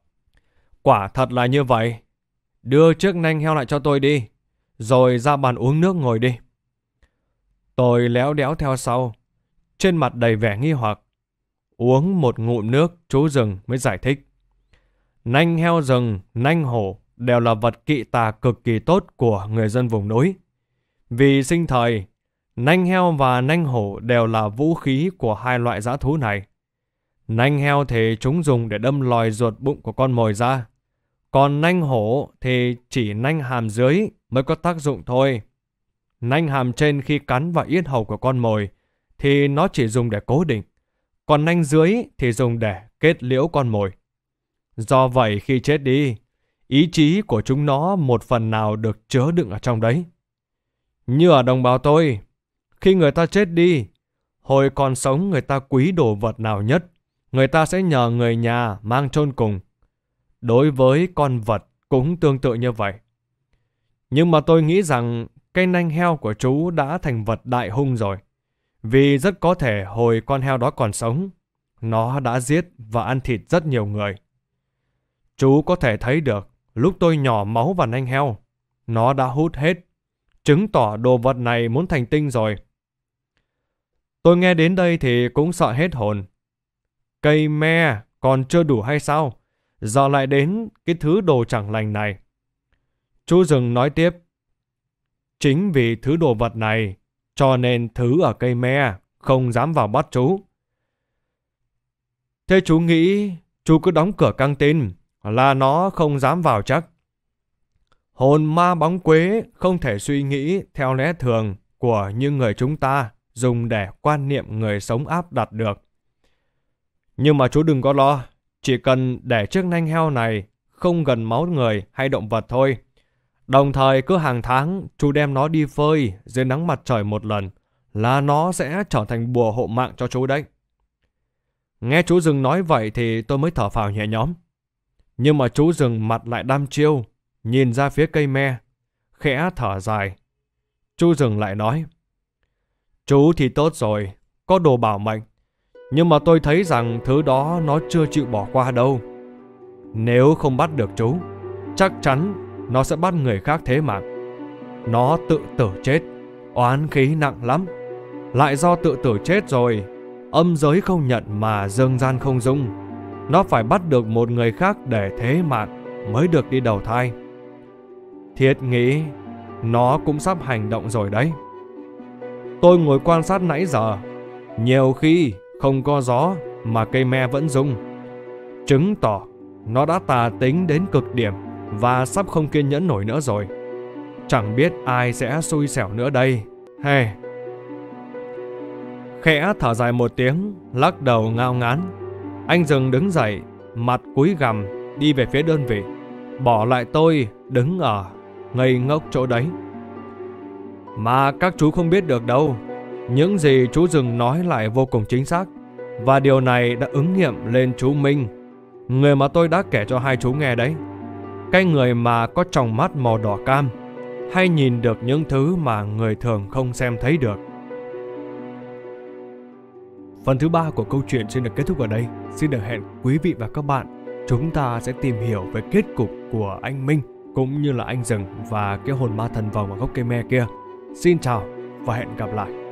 Quả thật là như vậy. Đưa chiếc nanh heo lại cho tôi đi, rồi ra bàn uống nước ngồi đi. Tôi léo đéo theo sau, trên mặt đầy vẻ nghi hoặc. Uống một ngụm nước, chú rừng mới giải thích: Nanh heo rừng, nanh hổ đều là vật kỵ tà cực kỳ tốt của người dân vùng núi. Vì sinh thời, nanh heo và nanh hổ đều là vũ khí của hai loại dã thú này. Nanh heo thì chúng dùng để đâm lòi ruột bụng của con mồi ra, còn nanh hổ thì chỉ nanh hàm dưới mới có tác dụng thôi. Nanh hàm trên khi cắn vào yết hầu của con mồi thì nó chỉ dùng để cố định, còn nanh dưới thì dùng để kết liễu con mồi. Do vậy khi chết đi, ý chí của chúng nó một phần nào được chứa đựng ở trong đấy. Như ở đồng bào tôi, khi người ta chết đi, hồi còn sống người ta quý đồ vật nào nhất, người ta sẽ nhờ người nhà mang chôn cùng. Đối với con vật cũng tương tự như vậy. Nhưng mà tôi nghĩ rằng cây nanh heo của chú đã thành vật đại hung rồi. Vì rất có thể hồi con heo đó còn sống, nó đã giết và ăn thịt rất nhiều người. Chú có thể thấy được lúc tôi nhỏ máu vào nanh heo, nó đã hút hết, chứng tỏ đồ vật này muốn thành tinh rồi. Tôi nghe đến đây thì cũng sợ hết hồn. Cây me còn chưa đủ hay sao? Giờ lại đến cái thứ đồ chẳng lành này. Chú rừng nói tiếp. Chính vì thứ đồ vật này, cho nên thứ ở cây me không dám vào bắt chú. Thế chú nghĩ chú cứ đóng cửa căng tin là nó không dám vào chắc? Hồn ma bóng quế không thể suy nghĩ theo lẽ thường của những người chúng ta dùng để quan niệm người sống áp đặt được. Nhưng mà chú đừng có lo, chỉ cần để chiếc nanh heo này không gần máu người hay động vật thôi. Đồng thời cứ hàng tháng chú đem nó đi phơi dưới nắng mặt trời một lần là nó sẽ trở thành bùa hộ mạng cho chú đấy. Nghe chú rừng nói vậy thì tôi mới thở phào nhẹ nhõm. Nhưng mà chú rừng mặt lại đăm chiêu, nhìn ra phía cây me, khẽ thở dài. Chú rừng lại nói. Chú thì tốt rồi, có đồ bảo mệnh. Nhưng mà tôi thấy rằng thứ đó nó chưa chịu bỏ qua đâu. Nếu không bắt được chú, chắc chắn nó sẽ bắt người khác thế mạng. Nó tự tử chết, oán khí nặng lắm. Lại do tự tử chết rồi, âm giới không nhận mà dương gian không dung. Nó phải bắt được một người khác để thế mạng mới được đi đầu thai. Thiết nghĩ nó cũng sắp hành động rồi đấy. Tôi ngồi quan sát nãy giờ, nhiều khi không có gió mà cây me vẫn rung, chứng tỏ nó đã tà tính đến cực điểm và sắp không kiên nhẫn nổi nữa rồi. Chẳng biết ai sẽ xui xẻo nữa đây. Hey. Khẽ thở dài một tiếng, lắc đầu ngao ngán, anh Rừng đứng dậy, mặt cúi gằm đi về phía đơn vị, bỏ lại tôi đứng ở ngây ngốc chỗ đấy. Mà các chú không biết được đâu, những gì chú Rừng nói lại vô cùng chính xác, và điều này đã ứng nghiệm lên chú Minh, người mà tôi đã kể cho hai chú nghe đấy. Cái người mà có tròng mắt màu đỏ cam, hay nhìn được những thứ mà người thường không xem thấy được. Phần thứ ba của câu chuyện xin được kết thúc ở đây. Xin được hẹn quý vị và các bạn, chúng ta sẽ tìm hiểu về kết cục của anh Minh cũng như là anh Rừng và cái hồn ma thần vòng ở gốc cây me kia. Xin chào và hẹn gặp lại.